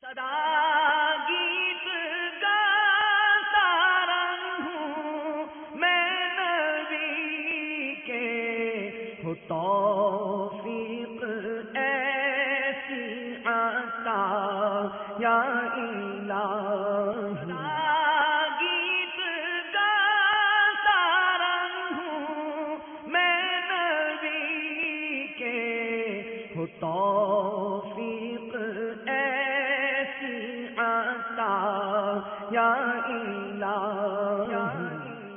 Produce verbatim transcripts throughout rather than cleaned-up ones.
صدا گیت گاتا رہوں میں نبی کے، ہو توفیق ایسی عطا یا الہی۔ گیت گاتا رہوں میں نبی کے، ہو توفیق ایسی عطا یا الہی۔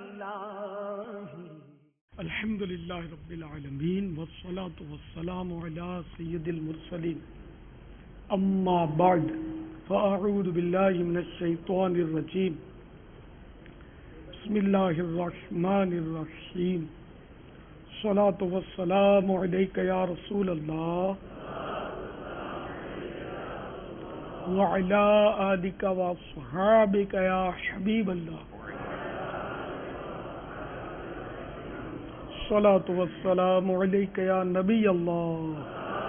الحمد للہ رب العالمین والصلاة والسلام علی سید المرسلین، اما بعد فاعوذ باللہ من الشیطان الرجیم، بسم اللہ الرحمن الرحیم، الصلاة والسلام علیک یا رسول اللہ وعلی آلک واصحابک یا حبیب اللہ، الصلاة والسلام علیک یا نبی اللہ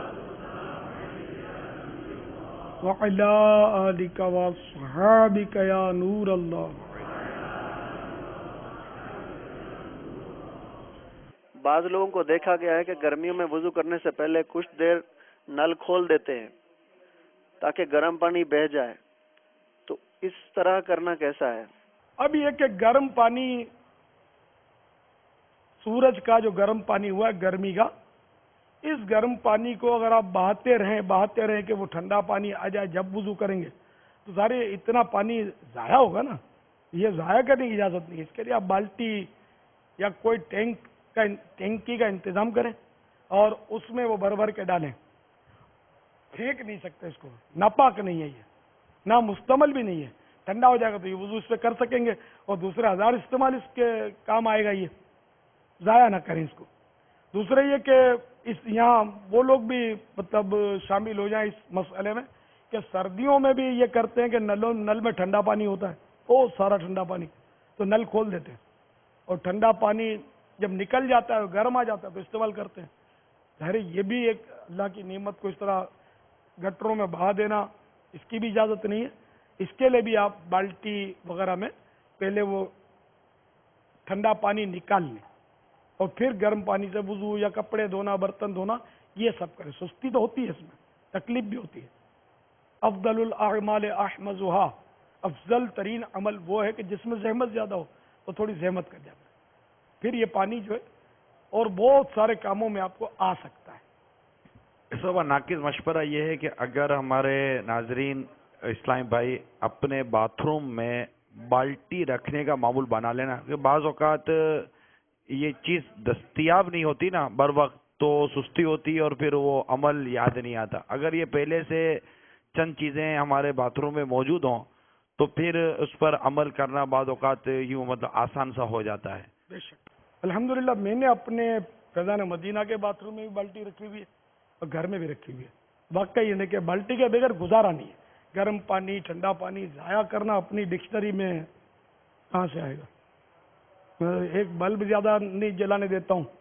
وعلی آلک واصحابک یا نور اللہ۔ بعض لوگوں کو دیکھا گیا ہے کہ گرمیوں میں وضو کرنے سے پہلے کچھ دیر نل کھول دیتے ہیں تاکہ گرم پانی بہہ جائے، تو اس طرح کرنا کیسا ہے؟ اب یہ کہ گرم پانی، سورج کا جو گرم پانی ہوا ہے گرمی کا، اس گرم پانی کو اگر آپ بہاتے رہیں بہاتے رہیں کہ وہ ٹھنڈا پانی آ جائے جب وضو کریں گے تو سارے اتنا پانی ضائع ہوگا نا، یہ ضائع کرنے کی اجازت نہیں ہے۔ اس کے لیے آپ بالٹی یا کوئی ٹینک کا ٹینکی کا انتظام کریں اور اس میں وہ بھر بھر کے ڈالیں۔ پھینک نہیں سکتے اس کو، ناپاک نہیں ہے یہ، نہ مستعمل بھی نہیں ہے۔ ٹھنڈا ہو جائے گا تو یہ وضو اس پہ کر سکیں گے اور دوسرے ہزار استعمال اس کے کام آئے گا، یہ ضائع نہ کریں اس کو۔ دوسرے یہ کہ اس یہاں وہ لوگ بھی مطلب شامل ہو جائیں اس مسئلے میں کہ سردیوں میں بھی یہ کرتے ہیں کہ نلوں نل میں ٹھنڈا پانی ہوتا ہے، بہت سارا ٹھنڈا پانی، تو نل کھول دیتے ہیں اور ٹھنڈا پانی جب نکل جاتا ہے گرم آ جاتا ہے تو استعمال کرتے ہیں۔ ظاہر یہ بھی ایک اللہ کی نعمت کو اس طرح گٹروں میں بہا دینا، اس کی بھی اجازت نہیں ہے۔ اس کے لیے بھی آپ بالٹی وغیرہ میں پہلے وہ ٹھنڈا پانی نکال لیں اور پھر گرم پانی سے وضو یا کپڑے دھونا، برتن دھونا، یہ سب کریں۔ سستی تو ہوتی ہے اس میں، تکلیف بھی ہوتی ہے۔ افضل الاعمال احمزها، افضل ترین عمل وہ ہے کہ جس میں زحمت زیادہ ہو تو تھوڑی زحمت کر جاتا ہے، پھر یہ پانی جو ہے اور بہت سارے کاموں میں آپ کو آ سکتا ہے۔ اس وقت ناقص مشورہ یہ ہے کہ اگر ہمارے ناظرین اسلامی بھائی اپنے باتھ روم میں بالٹی رکھنے کا معمول بنا لینا، کہ بعض اوقات یہ چیز دستیاب نہیں ہوتی نا بر وقت، تو سستی ہوتی ہے اور پھر وہ عمل یاد نہیں آتا۔ اگر یہ پہلے سے چند چیزیں ہمارے باتھ روم میں موجود ہوں تو پھر اس پر عمل کرنا بعض اوقات یوں مطلب آسان سا ہو جاتا ہے۔ بے شک الحمدللہ میں نے اپنے فیضان مدینہ کے باتھ روم میں بھی بالٹی رکھی ہوئی ہے اور گھر میں بھی رکھی ہوئی ہے۔ واقعی یہ نہیں کہ بالٹی کے بغیر گزارا نہیں ہے۔ گرم پانی، ٹھنڈا پانی ضائع کرنا اپنی ڈکشنری میں کہاں سے آئے گا؟ میں ایک بلب زیادہ نہیں جلانے دیتا ہوں،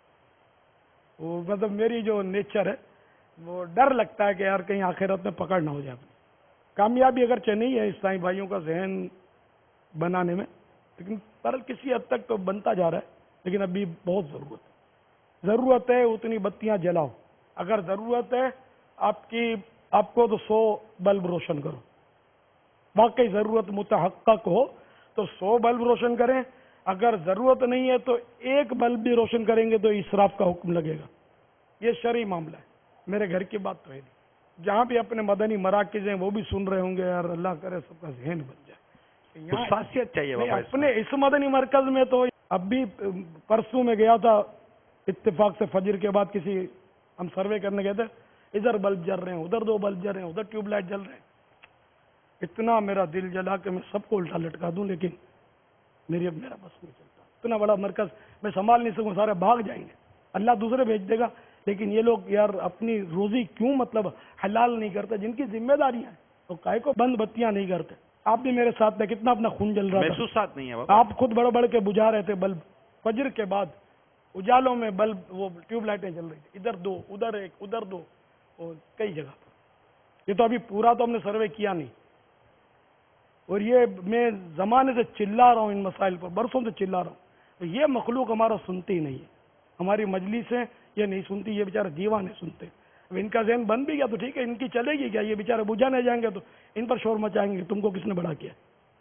وہ مطلب میری جو نیچر ہے وہ ڈر لگتا ہے کہ یار کہیں آخرت میں پکڑ نہ ہو جائے۔ کامیابی اگرچہ نہیں ہے اسلامی بھائیوں کا ذہن بنانے میں، لیکن پر کسی حد تک تو بنتا جا رہا ہے، لیکن ابھی بہت ضرورت ہے۔ ضرورت ہے اتنی بتیاں جلاؤ، اگر ضرورت ہے آپ کی آپ کو تو سو بلب روشن کرو، واقعی ضرورت متحقق ہو تو سو بلب روشن کریں، اگر ضرورت نہیں ہے تو ایک بلب بھی روشن کریں گے تو اسراف کا حکم لگے گا۔ یہ شرعی معاملہ ہے، میرے گھر کی بات تو ہے نہیں۔ جہاں بھی اپنے مدنی مراکز ہیں وہ بھی سن رہے ہوں گے، یار اللہ کرے سب کا ذہن بن جائے۔ خاصیت چاہیے اپنے اس مدنی مرکز میں تو اب بھی پرسوں میں گیا تھا اتفاق سے، فجر کے بعد کسی ہم سروے کرنے گئے تھے، ادھر بلب جل رہے ہیں، ادھر دو بلب جل رہے ہیں، ادھر ٹیوب لائٹ جل رہے ہیں۔ اتنا میرا دل جلا کہ میں سب کو الٹا لٹکا دوں، لیکن میری اب میرا بس نہیں چلتا۔ اتنا بڑا مرکز میں سنبھال نہیں سکوں، سارے بھاگ جائیں گے، اللہ دوسرے بھیج دے گا۔ لیکن یہ لوگ یار اپنی روزی کیوں مطلب حلال نہیں کرتے؟ جن کی ذمہ داریاں ہیں تو کائے کو بند بتیاں نہیں کرتے؟ آپ بھی میرے ساتھ تھے، کتنا اپنا خون جل رہا تھا، محسوسات نہیں ہے، آپ خود بڑھ بڑھ کے بجھا رہے تھے بلب۔ فجر کے بعد اجالوں میں بلب، وہ ٹیوب لائٹیں جل رہی تھی، ادھر دو ادھر ایک ادھر دو، اور کئی جگہ پر یہ تو ابھی پورا تو ہم نے سروے کیا نہیں، اور یہ میں زمانے سے چلا رہا ہوں ان مسائل پر، برسوں سے چلا رہا ہوں، یہ مخلوق ہمارا سنتی ہی نہیں ہے، ہماری مجلسیں یہ نہیں سنتی، یہ بیچارے دیوانے سنتے۔ اب ان کا ذہن بند بھی گیا تو ٹھیک ہے، ان کی چلے گی کیا، یہ بیچارے بجھانے جائیں گے تو ان پر شور مچائیں گے، تم کو کس نے بڑا کیا؟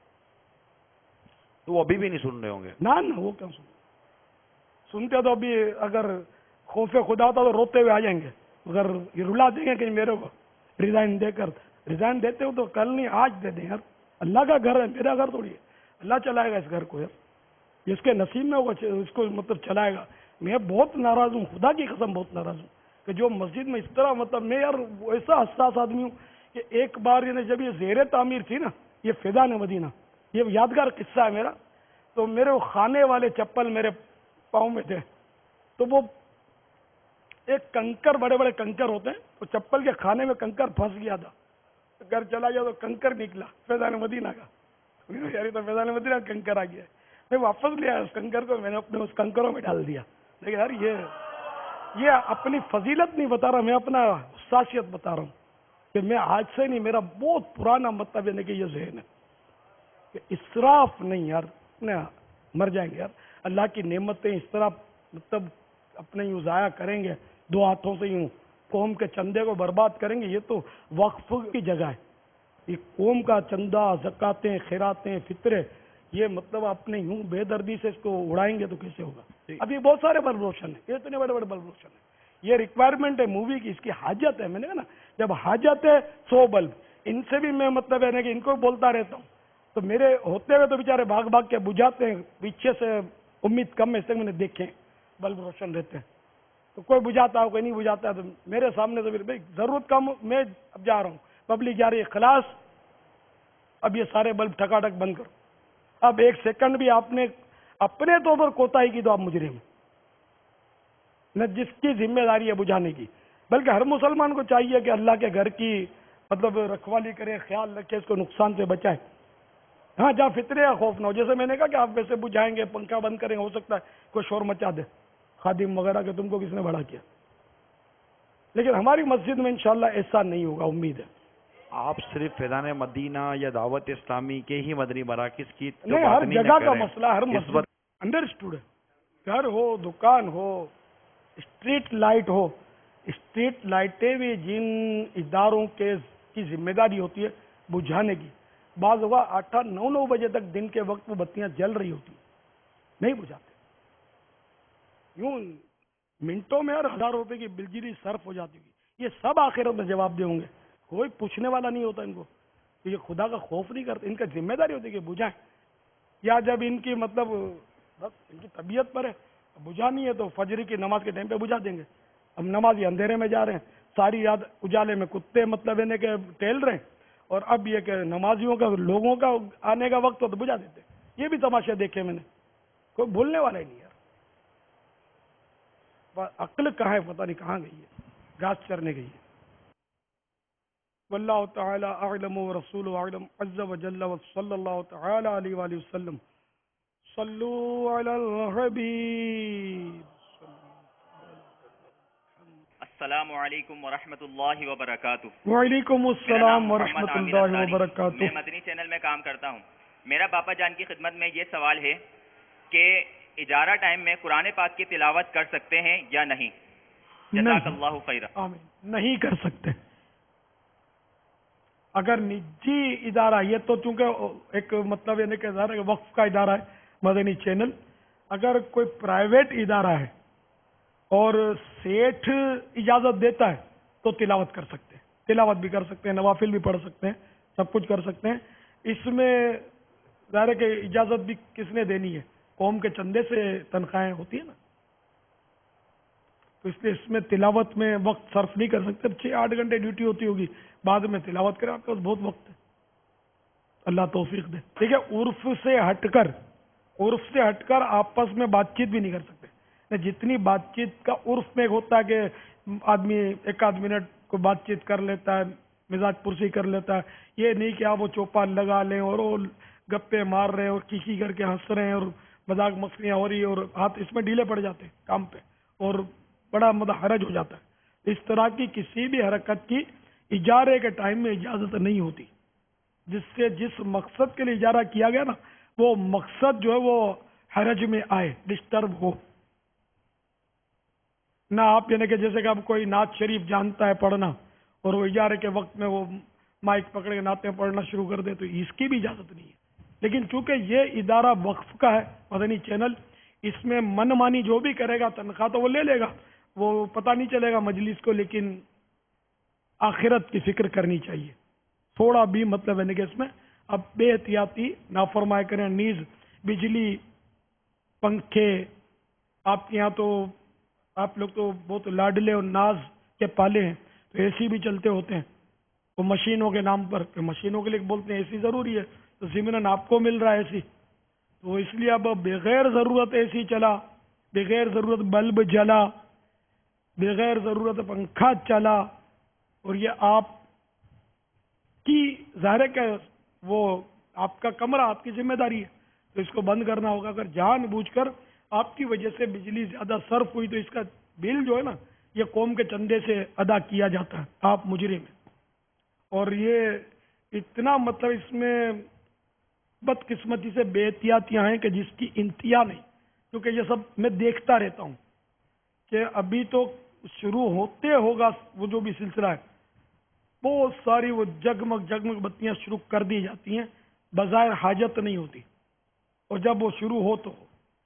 تو وہ ابھی بھی نہیں سن رہے ہوں گے؟ نہ نہ وہ کیا سنتے، سنتے تو ابھی اگر خوف خدا ہوتا تو روتے ہوئے آ جائیں گے، اگر یہ رلا دیں گے کہیں میرے کو ریزائن دے کر، ریزائن دیتے ہو تو کل نہیں آج دے دیں یار، اللہ کا گھر ہے، میرا گھر تھوڑی ہے، اللہ چلائے گا اس گھر کو یار، اس کے نصیب میں ہوگا اس کو مطلب چلائے گا۔ میں بہت ناراض ہوں، خدا کی قسم بہت ناراض ہوں کہ جو مسجد میں اس طرح مطلب میں یار ایسا حساس آدمی ہوں کہ ایک بار یہ جب یہ زیر تعمیر تھی نا، یہ فیضان مدینہ، یہ یادگار قصہ ہے میرا، تو میرے وہ کھانے والے چپل میرے پاؤں میں تھے، تو وہ ایک کنکر، بڑے بڑے کنکر ہوتے ہیں، تو چپل کے کھانے میں کنکر پھنس گیا تھا، گھر چلا گیا تو کنکر نکلا فیضان مدینہ کا، یار تو فیضان مدینہ کا کنکر آ گیا، میں واپس لیا اس کنکر کو، میں نے اپنے اس کنکروں میں ڈال دیا، لیکن یار یہ یہ اپنی فضیلت نہیں بتا رہا، میں اپنا حساسیت بتا رہا ہوں کہ میں آج سے نہیں، میرا بہت پرانا مطلب ہے کہ یہ ذہن ہے کہ اسراف نہیں یار، اپنے مر جائیں گے یار، اللہ کی نعمتیں اس طرح مطلب اپنے یوں ضائع کریں گے، دو ہاتھوں سے یوں قوم کے چندے کو برباد کریں گے، یہ تو وقف کی جگہ ہے، یہ قوم کا چندہ، زکاتیں، خیراتیں، فطرے، یہ مطلب اپنے یوں بے دردی سے اس کو اڑائیں گے تو کیسے ہوگا؟ ابھی بہت سارے بلب روشن ہیں، یہ اتنے بڑے بڑے بلب روشن ہیں، یہ ریکوائرمنٹ ہے مووی کی، اس کی حاجت ہے، میں نے کہا نا جب حاجت ہے سو بلب، ان سے بھی میں مطلب ہے نا کہ ان کو بولتا رہتا ہوں، تو میرے ہوتے ہوئے تو بیچارے بھاگ بھاگ کے بجھاتے ہیں، پیچھے سے امید کم ہے، اس سے میں نے دیکھے بلب روشن رہتے ہیں، تو کوئی بجھاتا ہو کوئی نہیں بجھاتا، تو میرے سامنے تو پھر ضرورت کم، میں اب جا رہا ہوں، پبلک جا رہی ہے، خلاص اب یہ سارے بلب ٹھکاٹک بند کرو، اب ایک سیکنڈ بھی آپ نے اپنے طور پر کوتاہی کی تو آپ مجرم ہیں، نہ جس کی ذمہ داری ہے بجھانے کی، بلکہ ہر مسلمان کو چاہیے کہ اللہ کے گھر کی مطلب رکھوالی کرے، خیال رکھے، اس کو نقصان سے بچائے، ہاں جہاں فطرے کا خوف نہ ہو، جیسے میں نے کہا کہ آپ ویسے بجھائیں گے، پنکھا بند کریں، ہو سکتا ہے کوئی شور مچا دے خادم وغیرہ کہ تم کو کس نے بڑا کیا، لیکن ہماری مسجد میں انشاءاللہ ایسا نہیں ہوگا، امید ہے۔ آپ صرف فیضان مدینہ یا دعوت اسلامی کے ہی مدنی مراکز کی تو نہیں، بات ہر نہیں جگہ نہ کا کریں۔ مسئلہ، ہر اس مسجد وقت انڈرسٹوڈ ہے، گھر ہو، دکان ہو، اسٹریٹ لائٹ ہو، اسٹریٹ لائٹیں بھی جن اداروں کے کی ذمہ داری ہوتی ہے بجھانے کی، بعض اوقات آٹھ آٹھ نو نو بجے تک دن کے وقت وہ بتیاں جل رہی ہوتی ہیں، نہیں بجھاتے، یوں منٹوں میں اور ہزاروں روپے کی بجلی صرف ہو جاتی ہے، یہ سب آخرت میں جواب دے ہوں گے، کوئی پوچھنے والا نہیں ہوتا ان کو، یہ خدا کا خوف نہیں کرتے، ان کا ذمہ داری ہوتی ہے کہ بجھائیں، یا جب ان کی مطلب بس ان کی طبیعت پر ہے بجھانی ہے تو فجر کی نماز کے ٹائم پہ بجھا دیں گے، اب نمازی اندھیرے میں جا رہے ہیں، ساری رات اجالے میں کتے مطلب ہے کہ ٹہل رہے ہیں، اور اب یہ کہ نمازیوں کا لوگوں کا آنے کا وقت ہو تو بجھا دیتے، یہ بھی تماشے دیکھے میں نے، کوئی بھولنے والا ہی نہیں یار، عقل کہاں ہے پتہ نہیں کہاں گئی ہے، گھاس چرنے گئی ہے۔ واللہ تعالی اعلم ورسول اعلم عز وجل وصلی اللہ تعالی علیہ وآلہ وسلم صلو علی الحبیب۔ السلام علیکم ورحمۃ اللہ وبرکاتہ۔ وعلیکم میرا السلام نام ورحمۃ محمد عامر اللہ اتاری، وبرکاتہ۔ میں مدنی چینل میں کام کرتا ہوں۔ میرا باپا جان کی خدمت میں یہ سوال ہے کہ اجارہ ٹائم میں قرآن پاک کی تلاوت کر سکتے ہیں یا نہیں؟ جزاک اللہ خیرا۔ آمین، نہیں کر سکتے، اگر نجی ادارہ، یہ تو چونکہ ایک مطلب یہ کہ وقف کا ادارہ ہے مدنی چینل، اگر کوئی پرائیویٹ ادارہ ہے اور سیٹھ اجازت دیتا ہے تو تلاوت کر سکتے ہیں، تلاوت بھی کر سکتے ہیں، نوافل بھی پڑھ سکتے ہیں، سب کچھ کر سکتے ہیں، اس میں ظاہر ہے کہ اجازت بھی کس نے دینی ہے، قوم کے چندے سے تنخواہیں ہوتی ہیں نا، تو اس لیے اس میں تلاوت میں وقت صرف نہیں کر سکتے، چھ آٹھ گھنٹے ڈیوٹی ہوتی ہوگی، بعد میں تلاوت کریں، آپ کے پاس بہت وقت ہے، اللہ توفیق دے۔ ٹھیک ہے، عرف سے ہٹ کر عرف سے ہٹ کر آپس میں بات چیت بھی نہیں کر سکتے، جتنی بات چیت کا عرف میں ہوتا ہے کہ آدمی ایک آدھ منٹ کو بات چیت کر لیتا ہے، مزاج پرسی کر لیتا ہے، یہ نہیں کہ آپ وہ چوپان لگا لیں اور وہ گپے مار رہے ہیں اور کیکی کر کے ہنس رہے ہیں اور مذاق مسخریاں ہو رہی ہے اور ہاتھ اس میں ڈھیلے پڑ جاتے ہیں کام پہ اور بڑا مدحرج ہو جاتا ہے، اس طرح کی کسی بھی حرکت کی اجارے کے ٹائم میں اجازت نہیں ہوتی. جس سے جس مقصد کے لیے اجارہ کیا گیا نا وہ مقصد جو ہے وہ حرج میں آئے، ڈسٹرب ہو نہ. آپ یعنی کہ جیسے کہ اب کوئی نعت شریف جانتا ہے پڑھنا اور وہ اجارے کے وقت میں وہ مائک پکڑ کے نعتیں پڑھنا شروع کر دے تو اس کی بھی اجازت نہیں ہے. لیکن چونکہ یہ ادارہ وقف کا ہے مدنی چینل، اس میں من مانی جو بھی کرے گا تنخواہ تو وہ لے لے گا، وہ پتہ نہیں چلے گا مجلس کو، لیکن آخرت کی فکر کرنی چاہیے تھوڑا بھی. مطلب ہے کہ اس میں اب بے احتیاطی نافرمائی کریں. نیز بجلی، پنکھے، آپ کے یہاں تو آپ لوگ تو بہت لاڈلے اور ناز کے پالے ہیں تو اے سی بھی چلتے ہوتے ہیں وہ مشینوں کے نام پر. مشینوں کے لیے بولتے ہیں اے سی ضروری ہے تو ضمناً آپ کو مل رہا ہے اے سی، تو اس لیے اب بغیر ضرورت اے سی چلا، بغیر ضرورت بلب جلا، بغیر ضرورت پنکھا چلا، اور یہ آپ کی ظاہر ہے کہ وہ آپ کا کمرہ آپ کی ذمہ داری ہے تو اس کو بند کرنا ہوگا. اگر جان بوجھ کر آپ کی وجہ سے بجلی زیادہ صرف ہوئی تو اس کا بل جو ہے نا یہ قوم کے چندے سے ادا کیا جاتا ہے، آپ مجرم ہیں. اور یہ اتنا مطلب اس میں بدقسمتی سے بے احتیاطیاں ہیں کہ جس کی انتہا نہیں. کیونکہ یہ سب میں دیکھتا رہتا ہوں کہ ابھی تو شروع ہوتے ہوگا وہ جو بھی سلسلہ ہے بہت ساری وہ جگمگ جگمگ بتیاں شروع کر دی جاتی ہیں، بظاہر حاجت نہیں ہوتی، اور جب وہ شروع ہو تو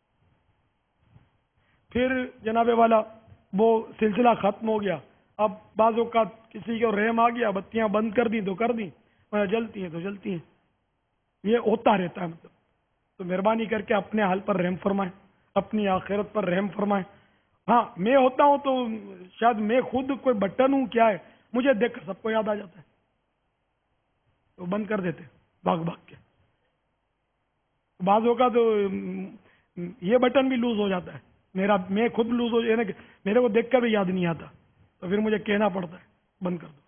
پھر جناب والا وہ سلسلہ ختم ہو گیا. اب بعض اوقات کسی کو رحم آ گیا، بتیاں بند کر دی تو کر دی، جلتی ہیں تو جلتی ہیں، یہ ہوتا رہتا ہے. مطلب تو مہربانی کر کے اپنے حال پر رحم فرمائیں، اپنی آخرت پر رحم فرمائیں. ہاں میں ہوتا ہوں تو شاید میں خود کوئی بٹن ہوں کیا ہے، مجھے دیکھ کر سب کو یاد آ جاتا ہے تو بند کر دیتے بھاگ بھاگ کے. بعض اوقات یہ بٹن بھی لوز ہو جاتا ہے میرا، میں خود لوز ہو جانا کہ میرے کو دیکھ کر بھی یاد نہیں آتا تو پھر مجھے کہنا پڑتا ہے بند کر دو.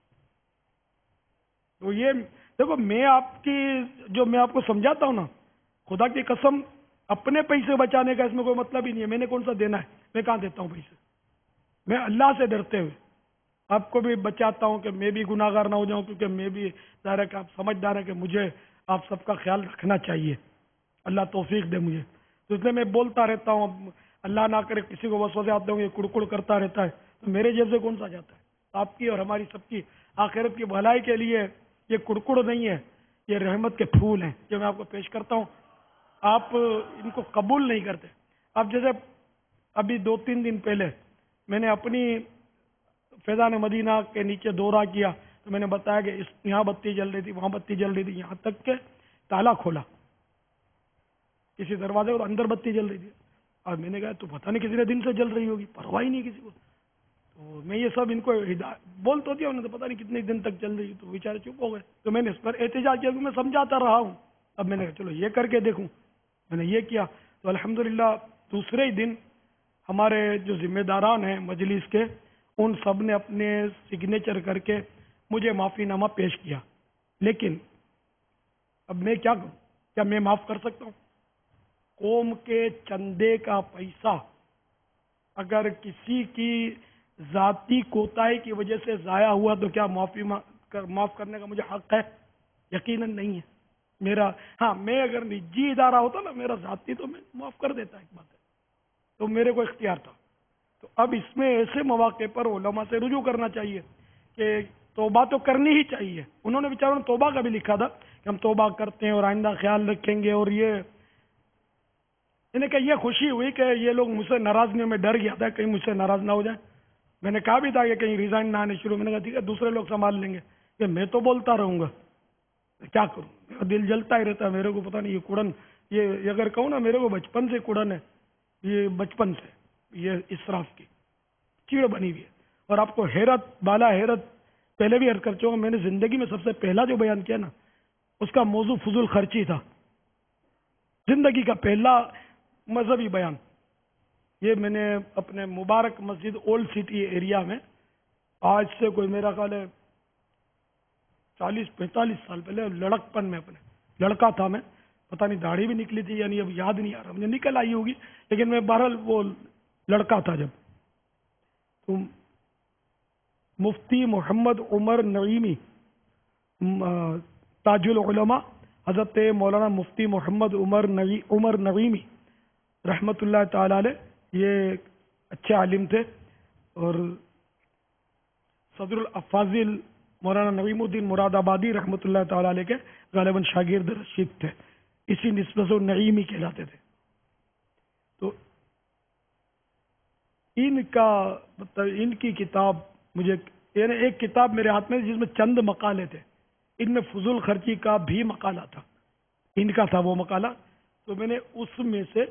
تو یہ دیکھو میں آپ کی جو میں آپ کو سمجھاتا ہوں نا، خدا کی قسم اپنے پیسے بچانے کا اس میں کوئی مطلب ہی نہیں ہے. میں نے کون سا دینا ہے، میں کہاں دیتا ہوں پیسے. میں اللہ سے ڈرتے ہوئے آپ کو بھی بچاتا ہوں کہ میں بھی گناہ گار نہ ہو جاؤں، کیونکہ میں بھی ظاہر ہے کہ آپ سمجھدار ہیں کہ مجھے آپ سب کا خیال رکھنا چاہیے. اللہ توفیق دے مجھے. تو اس لیے میں بولتا رہتا ہوں، اللہ نہ کرے کسی کو وسوسے آتے ہوں یہ کڑکڑ کرتا رہتا ہے تو میرے جیب سے کون سا جاتا ہے. آپ کی اور ہماری سب کی آخرت کی بھلائی کے لیے یہ کڑکڑ نہیں ہے، یہ رحمت کے پھول ہیں جو میں آپ کو پیش کرتا ہوں. آپ ان کو قبول نہیں کرتے. اب جیسے ابھی دو تین دن پہلے میں نے اپنی فیضان مدینہ کے نیچے دورہ کیا تو میں نے بتایا کہ اس یہاں بتی جل رہی تھی، وہاں بتی جل رہی تھی، یہاں تک کہ تالا کھولا کسی دروازے اور اندر بتی جل رہی تھی. اور میں نے کہا تو پتہ نہیں کسی نے دن سے جل رہی ہوگی، پرواہ ہی نہیں کسی کو. تو میں یہ سب ان کو بولتا ہوتی ہوں، تو پتہ نہیں کتنے دن تک چل رہی، تو بیچارے چپ ہو گئے. تو میں نے اس پر احتجاج کیا کہ میں سمجھاتا رہا ہوں. اب میں نے کہا چلو یہ کر کے دیکھوں، میں نے یہ کیا تو الحمدللہ دوسرے ہی دن ہمارے جو ذمہ داران ہیں مجلس کے ان سب نے اپنے سگنیچر کر کے مجھے معافی نامہ پیش کیا. لیکن اب میں کیا کروں، کیا میں معاف کر سکتا ہوں؟ قوم کے چندے کا پیسہ اگر کسی کی ذاتی کوتاہی کی وجہ سے ضائع ہوا تو کیا معافی معاف کرنے کا مجھے حق ہے؟ یقیناً نہیں ہے میرا. ہاں میں اگر نجی ادارہ ہوتا نا میرا ذاتی تو میں معاف کر دیتا، ایک بات ہے تو میرے کو اختیار تھا. تو اب اس میں ایسے مواقع پر علماء سے رجوع کرنا چاہیے کہ توبہ تو کرنی ہی چاہیے. انہوں نے بیچاروں نے توبہ کا بھی لکھا تھا کہ ہم توبہ کرتے ہیں اور آئندہ خیال رکھیں گے. اور یہ انہیں کہ یہ خوشی ہوئی کہ یہ لوگ مجھ سے ناراض نہیں، میں ڈر گیا تھا کہیں مجھ سے ناراض نہ ہو جائیں. میں نے کہا بھی تھا کہ کہیں ریزائن نہ آنے شروع. میں نے کہا ٹھیک ہے دوسرے لوگ سنبھال لیں گے، کہ میں تو بولتا رہوں گا، کیا کروں، میرا دل جلتا ہی رہتا ہے. میرے کو پتہ نہیں یہ کڑن، یہ اگر کہوں نا میرے کو بچپن سے کڑن ہے، یہ بچپن سے یہ اسراف کی چیڑ بنی ہوئی ہے. اور آپ کو حیرت بالا حیرت پہلے بھی عرض کر چکا ہوں، میں نے زندگی میں سب سے پہلا جو بیان کیا نا اس کا موضوع فضول خرچی تھا. زندگی کا پہلا مذہبی بیان یہ میں نے اپنے مبارک مسجد اولڈ سٹی ایریا میں آج سے کوئی میرا خیال ہے چالیس پینتالیس سال پہلے لڑکپن میں، اپنے لڑکا تھا میں، پتہ نہیں داڑھی بھی نکلی تھی یعنی اب یاد نہیں آ رہا مجھے، نکل آئی ہوگی لیکن میں بہرحال وہ لڑکا تھا جب. تو مفتی محمد عمر نعیمی، تاج العلماء حضرت مولانا مفتی محمد عمر نعی عمر نعیمی رحمۃ اللہ تعالی علیہ، یہ اچھے عالم تھے، اور صدر الافاضل مولانا نعیم الدین مراد آبادی رحمۃ اللہ تعالی علیہ کے غالباً شاگرد رشید تھے، اسی نسبت سے نعیمی کہلاتے تھے۔ تو ان کا مطلب ان کی کتاب مجھے، یعنی ایک کتاب میرے ہاتھ میں جس میں چند مقالے تھے، ان میں فضول خرچی کا بھی مقالہ تھا، ان کا تھا وہ مقالہ، تو میں نے اس میں سے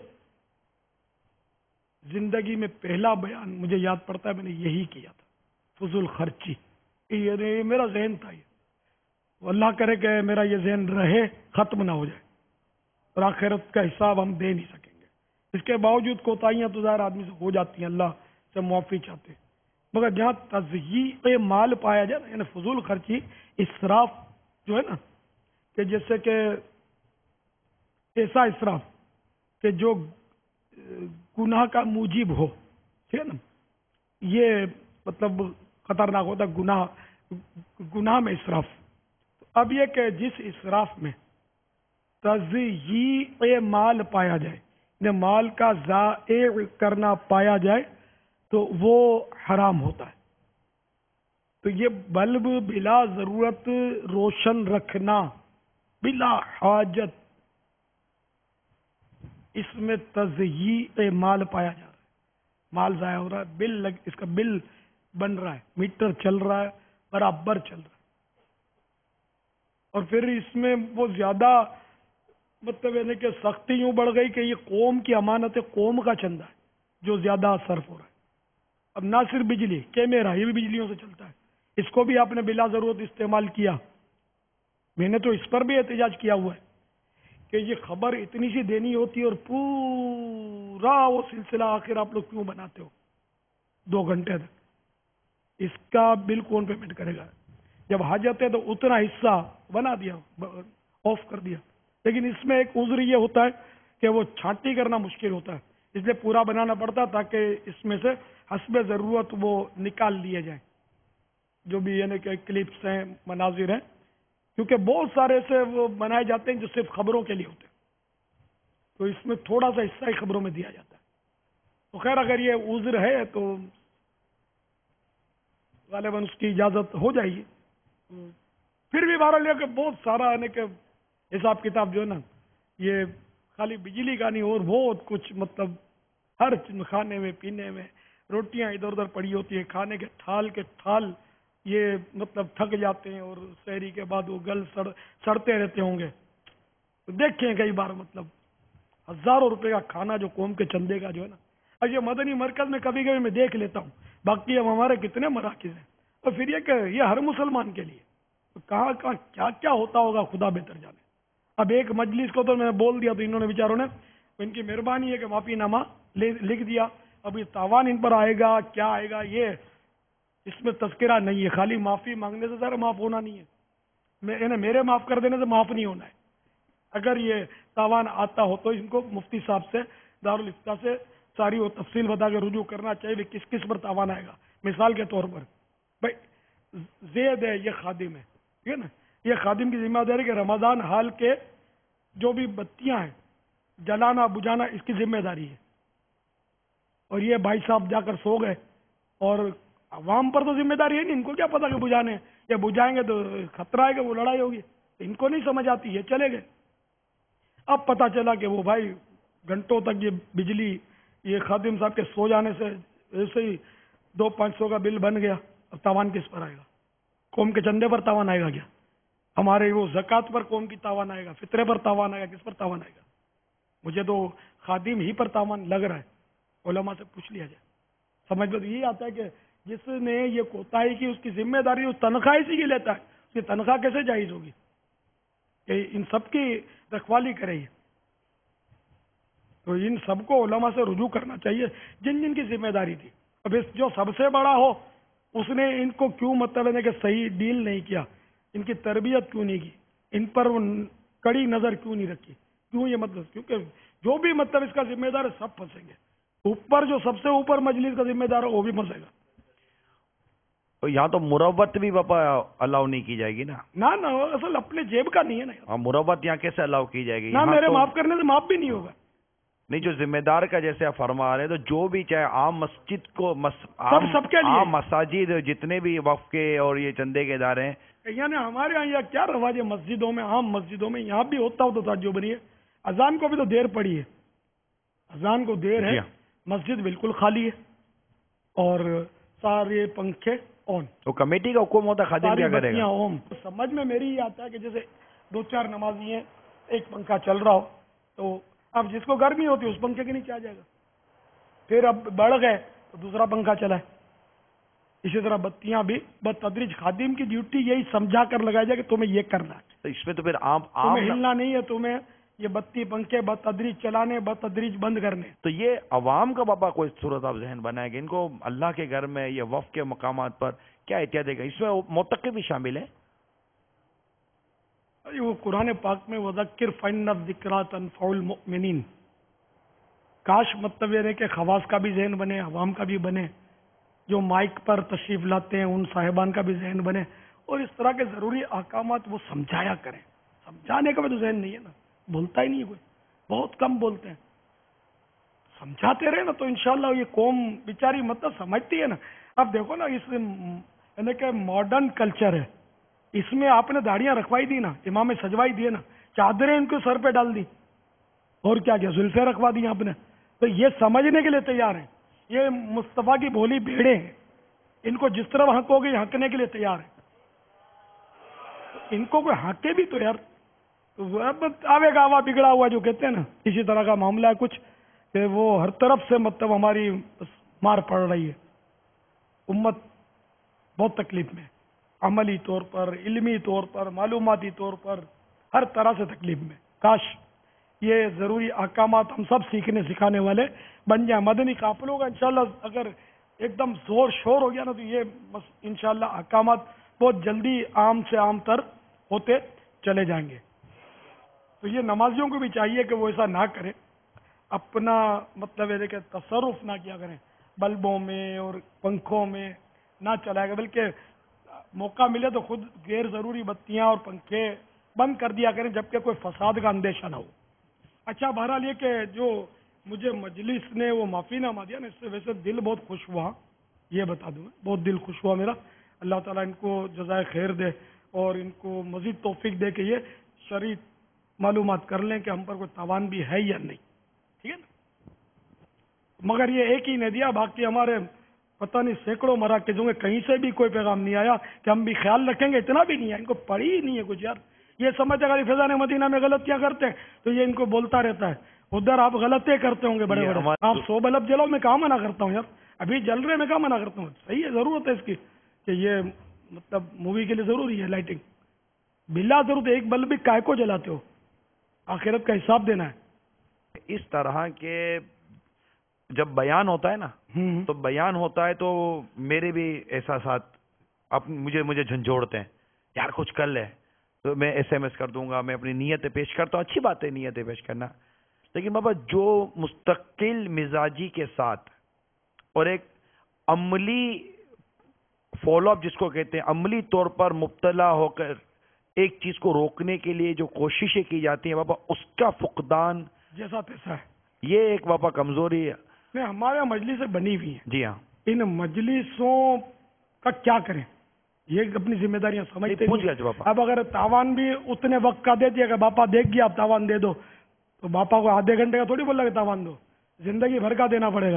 زندگی میں پہلا بیان مجھے یاد پڑتا ہے میں نے یہی کیا تھا، فضول خرچی، یعنی میرا ذہن تھا یہ، اللہ کرے کہ میرا یہ ذہن رہے، ختم نہ ہو جائے، اور آخرت کا حساب ہم دے نہیں سکیں گے۔ اس کے باوجود کوتاہیاں تو ظاہر آدمی سے ہو جاتی ہیں، اللہ سے معافی چاہتے ہیں، مگر جہاں تضییع مال پایا جائے نا، یعنی فضول خرچی، اسراف جو ہے نا، کہ جیسے کہ ایسا اسراف کہ جو گناہ کا موجب ہو، ٹھیک ہے نا، یہ مطلب خطرناک ہوتا ہے، گناہ گناہ میں اسراف۔ اب یہ کہ جس اسراف میں تضییع مال پایا جائے، یعنی مال کا ضائع کرنا پایا جائے، تو وہ حرام ہوتا ہے۔ تو یہ بلب بلا ضرورت روشن رکھنا، بلا حاجت، اس میں تضییع مال پایا جا رہا ہے، مال ضائع ہو رہا ہے، بل لگ اس کا بل بن رہا ہے، میٹر چل رہا ہے، برابر چل رہا ہے، اور پھر اس میں وہ زیادہ مطلب یعنی کہ سختی یوں بڑھ گئی کہ یہ قوم کی امانت ہے، قوم کا چندہ ہے جو زیادہ صرف ہو رہا ہے۔ اب نہ صرف بجلی، کیمرہ یہ بھی بجلیوں سے چلتا ہے، اس کو بھی آپ نے بلا ضرورت استعمال کیا۔ میں نے تو اس پر بھی احتجاج کیا ہوا ہے کہ یہ خبر اتنی سی دینی ہوتی ہے اور پورا وہ سلسلہ آخر آپ لوگ کیوں بناتے ہو دو گھنٹے تک؟ اس کا بل کون پیمنٹ کرے گا؟ جب حاجت ہے تو اتنا حصہ بنا دیا، آف کر دیا، لیکن اس میں ایک عذر یہ ہوتا ہے کہ وہ چھانٹی کرنا مشکل ہوتا ہے، اس لیے پورا بنانا پڑتا تاکہ اس میں سے حسب ضرورت وہ نکال لیے جائیں، جو بھی یعنی کہ کلپس ہیں، مناظر ہیں، کیونکہ بہت سارے سے وہ بنائے جاتے ہیں جو صرف خبروں کے لیے ہوتے ہیں، تو اس میں تھوڑا سا حصہ ہی خبروں میں دیا جاتا ہے۔ تو خیر اگر یہ عذر ہے تو غالباً اس کی اجازت ہو جائے گی، پھر بھی بہرحال یہ کہ بہت سارا یعنی کہ حساب کتاب جو ہے نا، یہ خالی بجلی کا نہیں اور بہت کچھ، مطلب ہر کھانے میں پینے میں، روٹیاں ادھر ادھر پڑی ہوتی ہیں، کھانے کے تھال کے تھال یہ مطلب تھک جاتے ہیں، اور شہری کے بعد وہ گل سڑ سڑتے رہتے ہوں گے۔ دیکھیں کئی بار مطلب ہزاروں روپے کا کھانا جو قوم کے چندے کا جو ہے نا، اب یہ مدنی مرکز میں کبھی کبھی میں دیکھ لیتا ہوں، باقی اب ہمارے کتنے مراکز ہیں، اور پھر یہ کہ یہ ہر مسلمان کے لیے کہاں کہاں کیا کیا ہوتا ہوگا خدا بہتر جانے۔ اب ایک مجلس کو تو میں نے بول دیا، تو انہوں نے بیچاروں نے، ان کی مہربانی ہے کہ معافی نامہ لکھ دیا، اب یہ تاوان ان پر آئے گا کیا آئے گا یہ اس میں تذکرہ نہیں ہے، خالی معافی مانگنے سے ذرا معاف ہونا نہیں ہے، میں میرے معاف کر دینے سے معاف نہیں ہونا ہے۔ اگر یہ تاوان آتا ہو تو ان کو مفتی صاحب سے دارالفتہ سے ساری وہ تفصیل بتا کے رجوع کرنا چاہیے کہ کس کس پر تاوان آئے گا۔ مثال کے طور پر بھائی زید ہے، یہ خادم ہے، ٹھیک ہے نا، یہ خادم کی ذمہ داری کہ رمضان حال کے جو بھی بتیاں ہیں جلانا بجھانا اس کی ذمہ داری ہے، اور یہ بھائی صاحب جا کر سو گئے، اور عوام پر تو ذمہ داری ہے نہیں، ان کو کیا پتا کہ بجھانے، یا بجھائیں گے تو خطرہ ہے کہ وہ لڑائی ہوگی، ان کو نہیں سمجھ آتی، یہ چلے گئے۔ اب پتا چلا کہ وہ بھائی گھنٹوں تک یہ بجلی یہ خادم صاحب کے سو جانے سے ایسے ہی دو پانچ سو کا بل بن گیا۔ اب تاوان کس پر آئے گا؟ قوم کے چندے پر تاوان آئے گا کیا؟ ہمارے وہ زکوٰۃ پر قوم کی تاوان آئے گا، فطرے پر تاوان آئے گا، کس پر تاوان آئے گا؟ مجھے تو خادم ہی پر تاوان لگ رہا ہے، علماء سے پوچھ لیا جائے۔ سمجھ میں تو یہی آتا ہے کہ جس نے یہ کوتاہی کی اس کی ذمہ داری اس تنخواہ اسی کی لیتا ہے، اس کی تنخواہ کیسے جائز ہوگی کہ ان سب کی رکھوالی کرے گی؟ تو ان سب کو علماء سے رجوع کرنا چاہیے جن جن کی ذمہ داری تھی۔ اب اس جو سب سے بڑا ہو اس نے ان کو کیوں مطلب ہے کہ صحیح ڈیل نہیں کیا، ان کی تربیت کیوں نہیں کی، ان پر کڑی نظر کیوں نہیں رکھی، کیوں یہ مطلب، کیونکہ جو بھی مطلب اس کا ذمہ دار ہے سب پھنسیں گے، اوپر جو سب سے اوپر مجلس کا ذمہ دار ہے وہ بھی پھنسے گا۔ تو یہاں تو مروت بھی باپا الاؤ نہیں کی جائے گی نا؟ نہ نہ اصل اپنے جیب کا نہیں ہے نا. ہاں مروت یہاں کیسے الاؤ کی جائے گی؟ نہ میرے معاف کرنے سے معاف بھی نہیں ہوگا. نہیں جو ذمہ دار کا جیسے آپ فرما رہے ہیں تو جو بھی چاہے عام مسجد کو مس... عام... سب کے لیے عام مساجد جتنے بھی وقف کے اور یہ چندے کے ادارے ہیں یعنی ہمارے یہاں کیا رواج ہے مسجدوں میں عام مسجدوں میں یہاں بھی ہوتا ہو تو تعجب نہیں ہے. اذان کو بھی تو دیر پڑی ہے, اذان کو دیر ہے, مسجد بالکل خالی ہے اور سارے پنکھے آن. تو کمیٹی کا حکم ہوتا ہے, خادم کیا کرے گا؟ اوم سمجھ میں میری یہ آتا ہے کہ جیسے دو چار نمازی ہیں, ایک پنکھا چل رہا ہو تو اب جس کو گرمی ہوتی ہے اس پنکھے کے نیچے آ جائے گا, پھر اب بڑھ گئے تو دوسرا پنکھا چلا ہے. اسی طرح بتیاں بھی بتدریج, خادم کی ڈیوٹی یہی سمجھا کر لگایا جائے کہ تمہیں یہ کرنا ہے. تو اس میں تو پھر عام عام تمہیں ہلنا نہیں ہے, تمہیں یہ بتی پنکھے بتدریج چلانے بتدریج بند کرنے. تو یہ عوام کا بابا کوئی صورت آپ ذہن بنائے گا, ان کو اللہ کے گھر میں یہ وقف کے مقامات پر کیا احتیاط دے گا؟ اس میں معتقد بھی شامل ہے. وہ قرآن پاک میں وذکر فإن الذکریٰ تنفع المؤمنین, کاش مطلب یہ ہے کہ خواص کا بھی ذہن بنے, عوام کا بھی بنے, جو مائک پر تشریف لاتے ہیں ان صاحبان کا بھی ذہن بنے, اور اس طرح کے ضروری احکامات وہ سمجھایا کریں. سمجھانے کا بھی تو ذہن نہیں ہے نا, بولتا ہی نہیں ہے کوئی, بہت کم بولتے ہیں. سمجھاتے رہے نا تو انشاءاللہ یہ قوم بیچاری مطلب سمجھتی ہے نا. اب دیکھو نا اس یعنی کہ ماڈرن کلچر ہے, اس میں آپ نے داڑیاں رکھوائی دی نا, امام سجوائی دیے نا, چادریں ان کو سر پہ ڈال دی, اور کیا کیا زلفیں رکھوا دی آپ نے. تو یہ سمجھنے کے لیے تیار ہیں, یہ مصطفیٰ کی بھولی بھیڑیں ہیں, ان کو جس طرح حق ہوگی ہنکنے کے لیے تیار ہیں. ان کو کوئی ہنکے بھی تو یار, آوے گا آوا بگڑا ہوا جو کہتے ہیں نا, اسی طرح کا معاملہ ہے کچھ کہ وہ ہر طرف سے مطلب ہماری مار پڑ رہی ہے. امت بہت تکلیف میں, عملی طور پر, علمی طور پر, معلوماتی طور پر, ہر طرح سے تکلیف میں. کاش یہ ضروری احکامات ہم سب سیکھنے سکھانے والے بن جائیں. مدنی قافلوں کا انشاءاللہ اگر ایک دم زور شور ہو گیا نا تو یہ انشاءاللہ احکامات بہت جلدی عام سے عام تر ہوتے چلے جائیں گے. تو یہ نمازیوں کو بھی چاہیے کہ وہ ایسا نہ کریں, اپنا مطلب ہے کہ تصرف نہ کیا کریں, بلبوں میں اور پنکھوں میں نہ چلائے گا, بلکہ موقع ملے تو خود غیر ضروری بتیاں اور پنکھے بند کر دیا کریں جبکہ کوئی فساد کا اندیشہ نہ ہو. اچھا بہرحال یہ کہ جو مجھے مجلس نے وہ معافی نامہ دیا نا, اس سے ویسے دل بہت خوش ہوا, یہ بتا دوں, بہت دل خوش ہوا میرا. اللہ تعالیٰ ان کو جزائے خیر دے اور ان کو مزید توفیق دے کہ یہ شرعی معلومات کر لیں کہ ہم پر کوئی تاوان بھی ہے یا نہیں. ٹھیک ہے نا. مگر یہ ایک ہی نے دیا, باقی ہمارے پتہ نہیں سینکڑوں مراکزوں میں کہیں سے بھی کوئی پیغام نہیں آیا کہ ہم بھی خیال رکھیں گے, اتنا بھی نہیں ہے. ان کو پڑھی ہی نہیں ہے کچھ یار. یہ سمجھ اگر فیضان مدینہ میں غلطیاں کرتے ہیں تو یہ ان کو بولتا رہتا ہے, ادھر آپ غلطیں کرتے ہوں گے بڑے بڑے, آپ سو بلب جلاؤ, میں کہاں منع کرتا ہوں یار, ابھی جل رہے میں کہاں منع کرتا ہوں. صحیح ہے, ضرورت ہے اس کی کہ یہ مطلب مووی کے لیے ضروری ہے لائٹنگ, بلا ضرورت ایک بلب بھی کائے کو جلاتے ہو, آخرت کا حساب دینا ہے. اس طرح کے جب بیان ہوتا ہے نا تو بیان ہوتا ہے تو میرے بھی احساسات اب مجھے مجھے جھنجھوڑتے ہیں, یار کچھ کر لے, تو میں ایس ایم ایس کر دوں گا, میں اپنی نیتیں پیش کرتا ہوں, اچھی بات ہے نیتیں پیش کرنا, لیکن بابا جو مستقل مزاجی کے ساتھ اور ایک عملی فالو اپ جس کو کہتے ہیں, عملی طور پر مبتلا ہو کر ایک چیز کو روکنے کے لیے جو کوششیں کی جاتی ہیں بابا, اس کا فقدان جیسا تیسا ہے. یہ ایک بابا کمزوری ہے. ہمارے یہاں مجلسیں بنی ہوئی ہیں, جی ہاں, ان مجلسوں کا کیا کریں, یہ اپنی ذمہ داریاں سمجھتے ہیں. اب اگر تاوان بھی اتنے وقت کا دے دیا کہ باپا دیکھ گیا آپ تاوان دے دو, تو باپا کو آدھے گھنٹے کا تھوڑی بولا کہ تاوان دو, زندگی بھر کا دینا پڑے گا.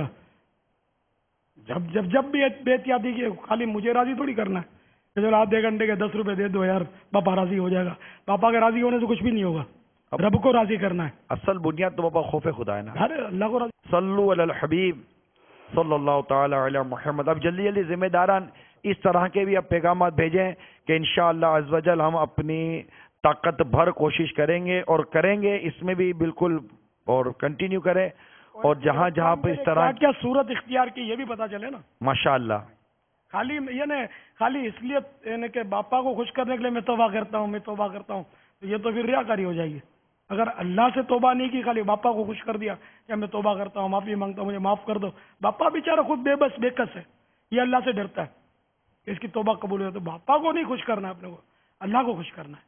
جب جب جب بھی بے احتیاطی کی, خالی مجھے راضی تھوڑی کرنا ہے کہ چلو آدھے گھنٹے کے دس روپے دے دو یار, باپا راضی ہو جائے گا. باپا کے راضی ہونے سے کچھ بھی نہیں ہوگا, رب کو راضی کرنا ہے. اصل بنیاد تو بابا خوف خدا ہے نا. ارے اللہ کو راضی. صلو علی الحبیب صلی اللہ تعالی علی محمد. اب جلدی جلدی ذمہ داران اس طرح کے بھی اب پیغامات بھیجیں کہ انشاءاللہ عز و جل ہم اپنی طاقت بھر کوشش کریں گے اور کریں گے اس میں بھی بالکل, اور کنٹینیو کریں, اور جہاں جہاں پہ اس طرح کیا صورت اختیار کی یہ بھی پتا چلے نا. ماشاءاللہ. خالی یہ نہیں خالی اس لیے یعنی کہ باپا کو خوش کرنے کے لیے میں توبہ کرتا ہوں میں توبہ کرتا ہوں, تو یہ تو پھر ریاکاری ہو جائے گی. اگر اللہ سے توبہ نہیں کی, خالی باپا کو خوش کر دیا کہ میں توبہ کرتا ہوں, معافی مانگتا ہوں, مجھے معاف کر دو, باپا بیچارہ خود بے بس بے کس ہے, یہ اللہ سے ڈرتا ہے. اس کی توبہ قبول ہو. تو باپا کو نہیں خوش کرنا ہے اپنے کو, اللہ کو خوش کرنا ہے.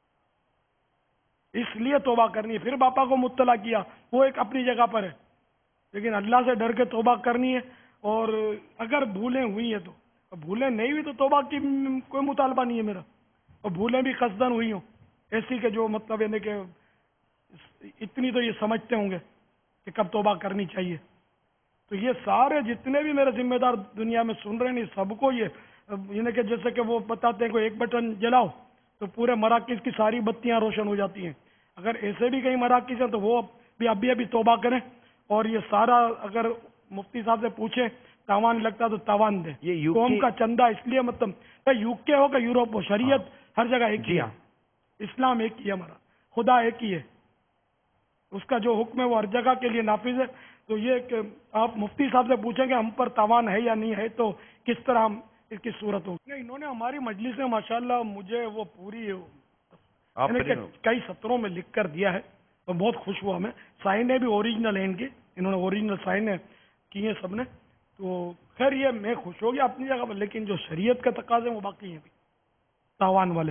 اس لیے توبہ کرنی ہے. پھر باپا کو مبتلا کیا, وہ ایک اپنی جگہ پر ہے, لیکن اللہ سے ڈر کے توبہ کرنی ہے. اور اگر بھولیں ہوئی ہیں تو, بھولیں نہیں ہوئی تو توبہ کی کوئی مطالبہ نہیں ہے میرا. اور بھولیں بھی قصدن ہوئی ہوں ایسی کہ جو مطلب یعنی کہ اتنی تو یہ سمجھتے ہوں گے کہ کب توبہ کرنی چاہیے. تو یہ سارے جتنے بھی میرے ذمہ دار دنیا میں سن رہے ہیں سب کو یہ یعنی کہ جیسے کہ وہ بتاتے ہیں کہ ایک بٹن جلاؤ تو پورے مراکز کی ساری بتیاں روشن ہو جاتی ہیں. اگر ایسے بھی کئی مراکز ہیں تو وہ بھی ابھی ابھی توبہ کریں. اور یہ سارا اگر مفتی صاحب سے پوچھیں تاوان لگتا تو تاوان دیں. یہ قوم کا چندہ اس لیے مطلب یو کے ہو کہ یوروپ ہو, شریعت ہر جگہ ایک ہی ہے, اسلام ایک ہی ہے, ہمارا خدا ایک ہی ہے, اس کا جو حکم ہے وہ ہر جگہ کے لیے نافذ ہے. تو یہ کہ آپ مفتی صاحب سے پوچھیں کہ ہم پر تاوان ہے یا نہیں ہے تو کس طرح ہم اس کی صورت ہو. انہوں نے ہماری مجلس میں ماشاءاللہ مجھے وہ پوری یعنی کہ کئی سطروں میں لکھ کر دیا ہے اور بہت خوش ہوا میں. سائنیں بھی اوریجنل ہیں ان کی, انہوں نے اوریجنل سائنیں کی ہیں سب نے. تو خیر یہ میں خوش ہو گیا اپنی جگہ پر, لیکن جو شریعت کے تقاضے وہ باقی ہیں بھی تاوان والے.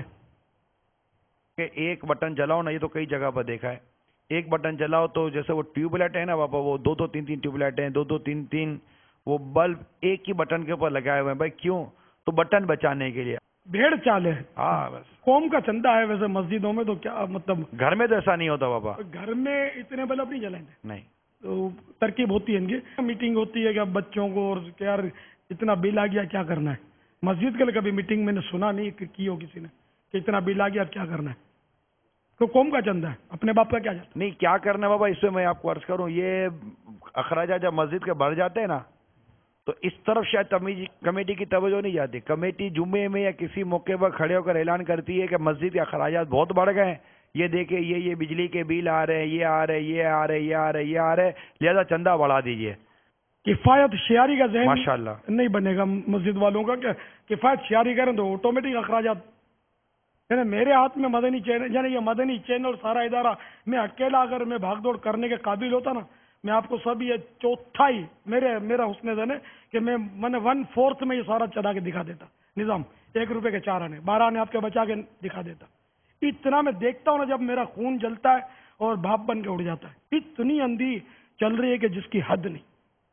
کہ ایک بٹن جلاؤ نا, یہ تو کئی جگہ پر دیکھا ہے, ایک بٹن جلاؤ تو جیسے وہ ٹیوب لائٹ ہے نا باپا, وہ دو دو تین تین ٹیوب لائٹ ہیں, دو دو تین تین وہ بلب ایک ہی بٹن کے اوپر لگائے ہوئے ہیں. بھائی کیوں؟ تو بٹن بچانے کے لیے. بھیڑ چال ہے, ہاں بس قوم کا چندہ ہے. ویسے مسجدوں میں تو کیا مطلب, گھر میں تو ایسا نہیں ہوتا بابا, گھر میں اتنے بلب نہیں جلائیں گے. نہیں تو ترکیب ہوتی ہے ان کی, میٹنگ ہوتی ہے کہ بچوں کو اور کہ یار اتنا بل آ گیا کیا کرنا ہے. مسجد کے لیے کبھی میٹنگ میں نے سنا نہیں کہ کی ہو کسی نے کہ اتنا بل آ گیا کیا کرنا ہے. تو قوم کا چندہ ہے, اپنے باپ کا کیا جاتا نہیں. کیا کرنا ہے بابا, اس سے میں آپ کو عرض کروں, یہ اخراجات جب مسجد کے بڑھ جاتے ہیں نا تو اس طرف شاید کمیٹی کی توجہ نہیں جاتی. کمیٹی جمعے میں یا کسی موقع پر کھڑے ہو کر اعلان کرتی ہے کہ مسجد کے اخراجات بہت بڑھ گئے ہیں, یہ دیکھیں یہ یہ بجلی کے بل آ رہے ہیں, یہ آ رہے یہ آ رہے یہ آ رہے یہ آ رہے لہذا چندہ بڑھا دیجئے. کفایت شیاری کا ذہن ماشاءاللہ نہیں بنے گا مسجد والوں کا کہ کفایت شیاری کریں تو آٹومیٹک اخراجات. یعنی میرے ہاتھ میں مدنی چینل, یعنی یہ مدنی چینل سارا ادارہ میں اکیلا اگر میں بھاگ دوڑ کرنے کے قابل ہوتا نا, میں آپ کو سب یہ چوتھائی میرے میرا حسن زن ہے کہ میں میں نے ون فورتھ میں یہ سارا چلا کے دکھا دیتا نظام. ایک روپے کے چار آنے بارہ آنے آپ کے بچا کے دکھا دیتا. اتنا میں دیکھتا ہوں نا جب میرا خون جلتا ہے اور بھاپ بن کے اڑ جاتا ہے. اتنی اندھی چل رہی ہے کہ جس کی حد نہیں,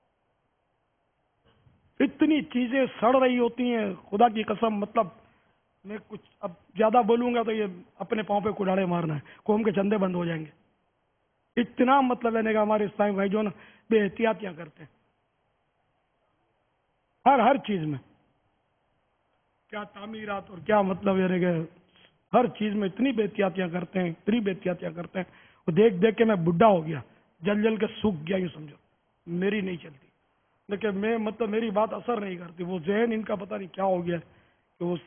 اتنی چیزیں سڑ رہی ہوتی ہیں خدا کی قسم. مطلب میں کچھ اب زیادہ بولوں گا تو یہ اپنے پاؤں پہ کڑاڑے مارنا ہے, قوم کے چندے بند ہو جائیں گے. اتنا مطلب ہے کہ ہمارے اسلامی بھائی جو نا بے احتیاطیاں کرتے ہیں ہر ہر چیز میں, کیا تعمیرات اور کیا مطلب ہے کہ ہر چیز میں اتنی بے احتیاطیاں کرتے ہیں, اتنی بے احتیاطیاں کرتے ہیں. وہ دیکھ دیکھ کے میں بڈھا ہو گیا, جل جل کے سوکھ گیا, یوں سمجھو میری نہیں چلتی. لیکن میں مطلب میری بات اثر نہیں کرتی. وہ ذہن ان کا پتہ نہیں کیا ہو گیا کہ وہ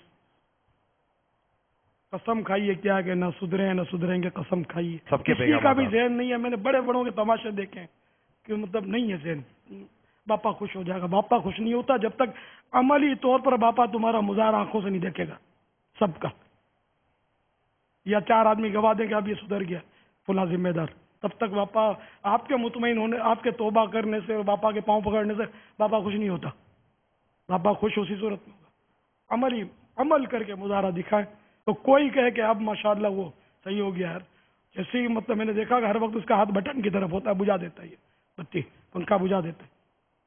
قسم کھائیے کیا کہ نہ سدھرے ہیں نہ سدھریں گے, قسم کھائیے. سب کے کسی کا بھی ذہن نہیں ہے. میں نے بڑے بڑوں کے تماشے دیکھے ہیں کہ مطلب نہیں ہے ذہن. باپا خوش ہو جائے گا, باپا خوش نہیں ہوتا جب تک عملی طور پر باپا تمہارا مظاہرہ آنکھوں سے نہیں دیکھے گا سب کا, یا چار آدمی گواہ دیں کہ اب یہ سدھر گیا فلاں ذمہ دار, تب تک باپا آپ کے مطمئن ہونے, آپ کے توبہ کرنے سے اور باپا کے پاؤں پکڑنے سے باپا خوش نہیں ہوتا. باپا خوش اسی صورت میں ہوگا عملی عمل کر کے مظاہرہ دکھائے. تو کوئی کہے کہ اب ماشاءاللہ وہ صحیح ہو گیا یار, جیسے ہی مطلب میں نے دیکھا کہ ہر وقت اس کا ہاتھ بٹن کی طرف ہوتا ہے, بجھا دیتا ہے, یہ بتی پنکھا بجھا دیتا ہے.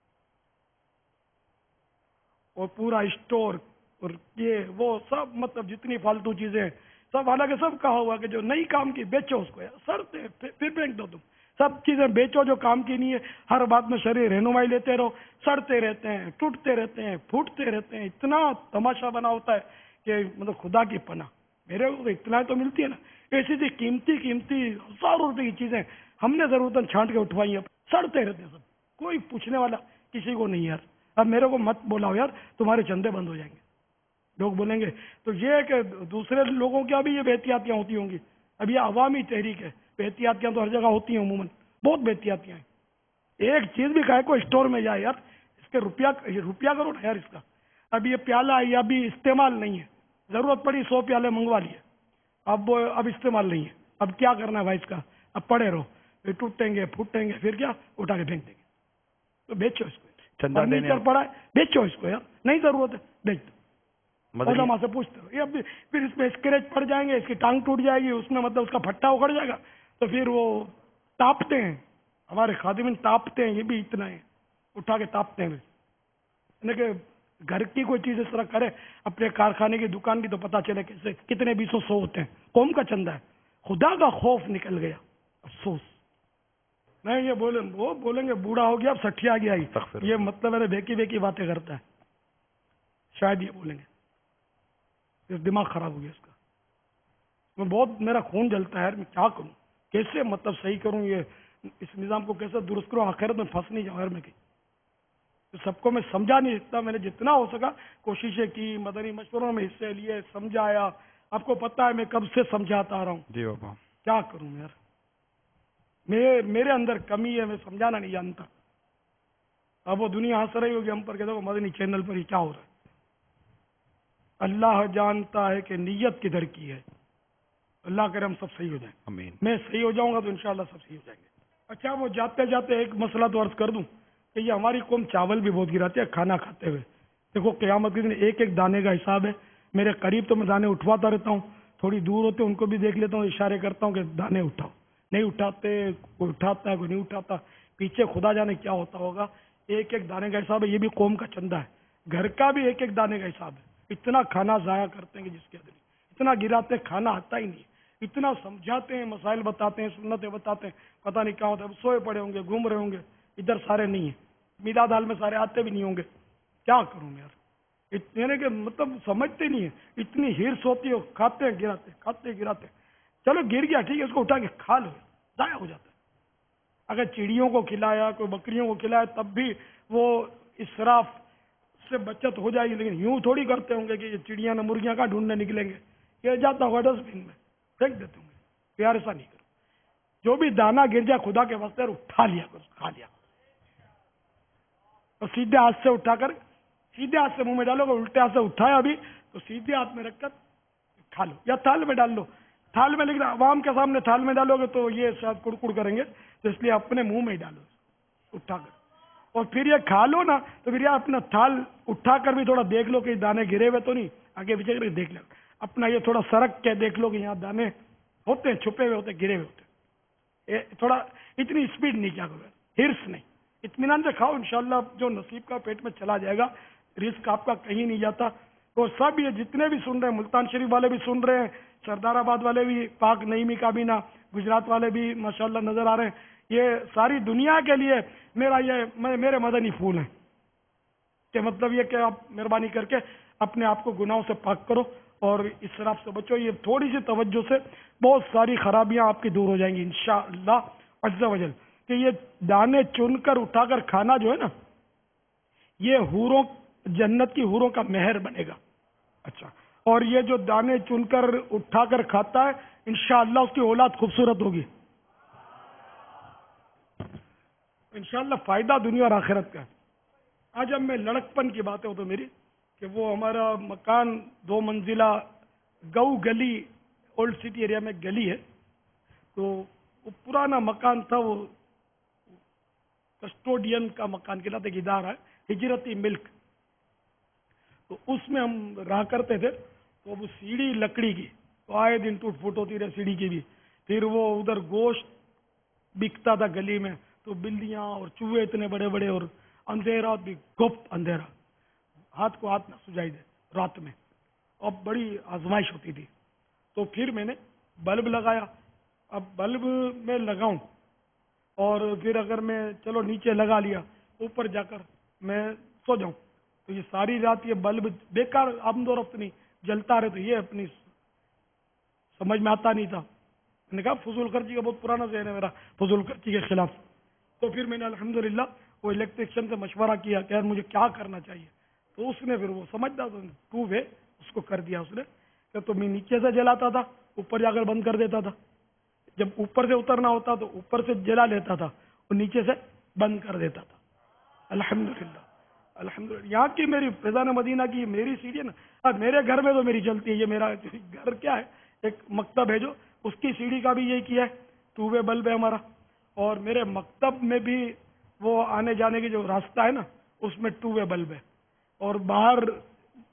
اور پورا اسٹور اور یہ وہ سب مطلب جتنی فالتو چیزیں سب, حالانکہ سب کہا ہوا کہ جو نئی کام کی بیچو اس کو یار, سڑتے پھر پھینک دو, تم سب چیزیں بیچو جو کام کی نہیں ہے. ہر بات میں شرعی رہنمائی لیتے رہو, سڑتے رہتے ہیں, ٹوٹتے رہتے ہیں, پھوٹتے رہتے ہیں. اتنا تماشا بنا ہوتا ہے کہ مطلب خدا کی پناہ. میرے کو اطلاع تو ملتی ہے نا, ایسی سی قیمتی قیمتی ہزاروں روپے کی چیزیں ہم نے ضرورتاً چھانٹ کے اٹھوائی ہیں, سڑتے رہتے ہیں سب, کوئی پوچھنے والا کسی کو نہیں یار. اب میرے کو مت بولاؤ یار, تمہارے چندے بند ہو جائیں گے. لوگ بولیں گے تو یہ کہ دوسرے لوگوں کیا بھی یہ بے احتیاطیاں ہوتی ہوں گی. اب یہ عوامی تحریک ہے, بے احتیاطیاں تو ہر جگہ ہوتی ہیں عموماً, بہت بے احتیاطیاں ہیں. ایک چیز بھی کھائے کو اسٹور میں جائے یار, اس کے روپیہ روپیہ کرو نا یار اس کا. اب یہ پیالہ یا بھی استعمال نہیں ہے, ضرورت پڑی سو پیالے منگوا لیے, اب اب استعمال نہیں ہے, اب کیا کرنا ہے بھائی اس کا, اب پڑے رہو, پھر ٹوٹیں گے پھوٹیں گے, پھر کیا اٹھا کے پھینک دیں گے. تو بیچو اس کو, فرنیچر پڑا ہے بیچو اس کو یار, نہیں ضرورت ہے بیچ دو. علماء سے پوچھتے ہو، یہ اب پھر اس میں اسکریچ پڑ جائیں گے، اس کی ٹانگ ٹوٹ جائے گی، اس میں مطلب اس کا پھٹا اکھڑ جائے گا، تو پھر وہ تاپتے ہیں، ہمارے خادمین تاپتے ہیں، یہ بھی اتنا ہے، اٹھا کے تاپتے ہیں. یعنی کہ گھر کی کوئی چیز اس طرح کرے، اپنے کارخانے کی دکان کی، تو پتہ چلے کیسے کتنے بیسوں سو ہوتے ہیں. قوم کا چندہ ہے، خدا کا خوف نکل گیا. افسوس نہیں، یہ بولیں وہ بولیں گے بوڑھا ہو گیا اب سٹھیا گیا ہی، یہ مطلب ہے بیکی بیکی باتیں کرتا ہے، شاید یہ بولیں گے. دماغ خراب ہو گیا اس کا. میں بہت میرا خون جلتا ہے، میں کیا کروں، کیسے مطلب صحیح کروں، یہ اس نظام کو کیسے درست کروں، آخرت میں پھنس نہیں جاؤں. میں کہ سب کو میں سمجھا نہیں سکتا، میں نے جتنا ہو سکا کوششیں کی، مدنی مشوروں میں حصے لیے، سمجھایا. آپ کو پتا ہے میں کب سے سمجھاتا آ رہا ہوں. جی بابا کیا کروں یار، میں میرے اندر کمی ہے، میں سمجھانا نہیں جانتا. اب وہ دنیا ہنس رہی ہوگی ہم پر کہ دیکھو مدنی چینل پر ہی کیا ہو رہا ہے. اللہ جانتا ہے کہ نیت کدھر کی ہے. اللہ کرے ہم سب صحیح ہو جائیں. امین. میں صحیح ہو جاؤں گا تو انشاءاللہ سب صحیح ہو جائیں گے. اچھا وہ جاتے جاتے ایک مسئلہ تو عرض کر دوں کہ یہ ہماری قوم چاول بھی بہت گراتی ہے کھانا کھاتے ہوئے. دیکھو قیامت کے دن ایک ایک دانے کا حساب ہے. میرے قریب تو میں دانے اٹھواتا رہتا ہوں، تھوڑی دور ہوتے ان کو بھی دیکھ لیتا ہوں، اشارے کرتا ہوں کہ دانے اٹھاؤ. نہیں اٹھاتے، کوئی اٹھاتا ہے کوئی نہیں اٹھاتا. پیچھے خدا جانے کیا ہوتا ہوگا. ایک ایک دانے کا حساب ہے. یہ بھی قوم کا چندہ ہے. گھر کا بھی ایک ایک دانے کا حساب ہے. اتنا کھانا ضائع کرتے ہیں کہ جس کے اندر اتنا گراتے ہیں، کھانا آتا ہی نہیں. اتنا سمجھاتے ہیں، مسائل بتاتے ہیں، سنتیں بتاتے ہیں، پتہ نہیں کیا ہوتا ہے. سوئے پڑے ہوں گے، گھوم رہے ہوں گے، ادھر سارے نہیں ہیں. میلاد حال میں سارے آتے بھی نہیں ہوں گے. کیا کروں یار، یعنی کہ مطلب سمجھتے نہیں ہیں. اتنی ہرس ہوتی ہے، کھاتے ہیں گراتے کھاتے گراتے. چلو گر گیا ٹھیک ہے، اس کو اٹھا کے کھا لو، ضائع ہو جاتا ہے. اگر چڑیوں کو کھلایا، کوئی بکریوں کو کھلایا، تب بھی وہ اسراف سے بچت ہو جائے گی. لیکن یوں تھوڑی کرتے ہوں گے کہ یہ چڑیاں نہ مرغیاں کا ڈھونڈنے نکلیں گے. یہ جاتا ہوگا ڈسٹ بن میں پھینک دیتے ہوں گے. پیار ایسا نہیں کرو. جو بھی دانا گر جائے خدا کے واسطے اٹھا لیا کرو، کھا لیا. اور سیدھے ہاتھ سے اٹھا کر سیدھے ہاتھ سے منہ میں ڈالو. اگر الٹے ہاتھ سے اٹھایا ابھی تو سیدھے ہاتھ میں رکھ کر کھا لو، یا تھال میں ڈال لو. تھال میں، لیکن عوام کے سامنے تھال میں ڈالو گے تو یہ شاید کڑکڑ کریں گے، تو اس لیے اپنے منہ میں ہی ڈالو اٹھا کر. اور پھر یہ کھا لو نا تو پھر یہ اپنا تھال اٹھا کر بھی تھوڑا دیکھ لو کہ دانے گرے ہوئے تو نہیں. آگے پیچھے کر کے دیکھ لو. اپنا یہ تھوڑا سرک کے دیکھ لو کہ یہاں دانے ہوتے ہیں، چھپے ہوئے ہوتے ہیں، گرے ہوئے ہوتے ہیں. تھوڑا اتنی اسپیڈ نہیں کیا کرو، ہرس نہیں. اطمینان سے کھاؤ، انشاءاللہ جو نصیب کا پیٹ میں چلا جائے گا. رزق آپ کا کہیں نہیں جاتا. اور سب یہ جتنے بھی سن رہے ہیں، ملتان شریف والے بھی سن رہے ہیں، سردار آباد والے بھی، پاک نعیمی کابینہ گجرات والے بھی ماشاءاللہ نظر آ رہے ہیں. یہ ساری دنیا کے لیے میرا یہ میرے مدنی پھول ہیں کہ مطلب یہ کہ آپ مہربانی کر کے اپنے آپ کو گناہوں سے پاک کرو اور اسراف سے بچو. یہ تھوڑی سی توجہ سے بہت ساری خرابیاں آپ کی دور ہو جائیں گی انشاءاللہ عز و جل. کہ یہ دانے چن کر اٹھا کر کھانا جو ہے نا، یہ حوروں، جنت کی حوروں کا مہر بنے گا. اچھا، اور یہ جو دانے چن کر اٹھا کر کھاتا ہے انشاءاللہ اس کی اولاد خوبصورت ہوگی. انشاءاللہ فائدہ دنیا اور آخرت کا ہے. آج اب میں لڑکپن کی باتیں ہو تو میری کہ وہ ہمارا مکان دو منزلہ گو گلی اولڈ سٹی ایریا میں گلی ہے. تو وہ پرانا مکان تھا، وہ کسٹوڈین کا مکان کہلاتا ہے، ادارہ ہے ہجرتی ملک. تو اس میں ہم رہا کرتے تھے. تو وہ سیڑھی لکڑی کی، تو آئے دن ٹوٹ پھوٹ ہوتی رہے سیڑھی کی بھی. پھر وہ ادھر گوشت بکتا تھا گلی میں، تو بلیاں اور چوہے اتنے بڑے بڑے، اور اندھیرا بھی گپت اندھیرا، ہاتھ کو ہاتھ نہ سجائی دے رات میں. اب بڑی آزمائش ہوتی تھی. تو پھر میں نے بلب لگایا. اب بلب میں لگاؤں اور پھر اگر میں چلو نیچے لگا لیا، اوپر جا کر میں سو جاؤں، تو یہ ساری رات یہ بلب بیکار آمد و رفت نہیں جلتا رہے. تو یہ اپنی سمجھ میں آتا نہیں تھا. میں نے کہا فضول خرچی کا بہت پرانا ذہن ہے میرا، فضول خرچی کے خلاف. تو پھر میں نے الحمدللہ وہ الیکٹریشین سے مشورہ کیا کہ یار مجھے کیا کرنا چاہیے. تو اس نے پھر وہ سمجھتا تھا ٹو وے اس کو کر دیا اس نے کہ تو میں نیچے سے جلاتا تھا، اوپر جا کر بند کر دیتا تھا. جب اوپر سے اترنا ہوتا تو اوپر سے جلا لیتا تھا اور نیچے سے بند کر دیتا تھا. الحمدللہ الحمدللہ یہاں کی میری فیضان مدینہ کی میری سیڑھی ہے نا. اب میرے گھر میں تو میری چلتی ہے. یہ میرا گھر کیا ہے، ایک مکتب ہے جو اس کی سیڑھی کا بھی یہی کیا ہے، ٹو وے بلب ہے ہمارا. اور میرے مکتب میں بھی وہ آنے جانے کی جو راستہ ہے نا، اس میں ٹو وے بلب ہے. اور باہر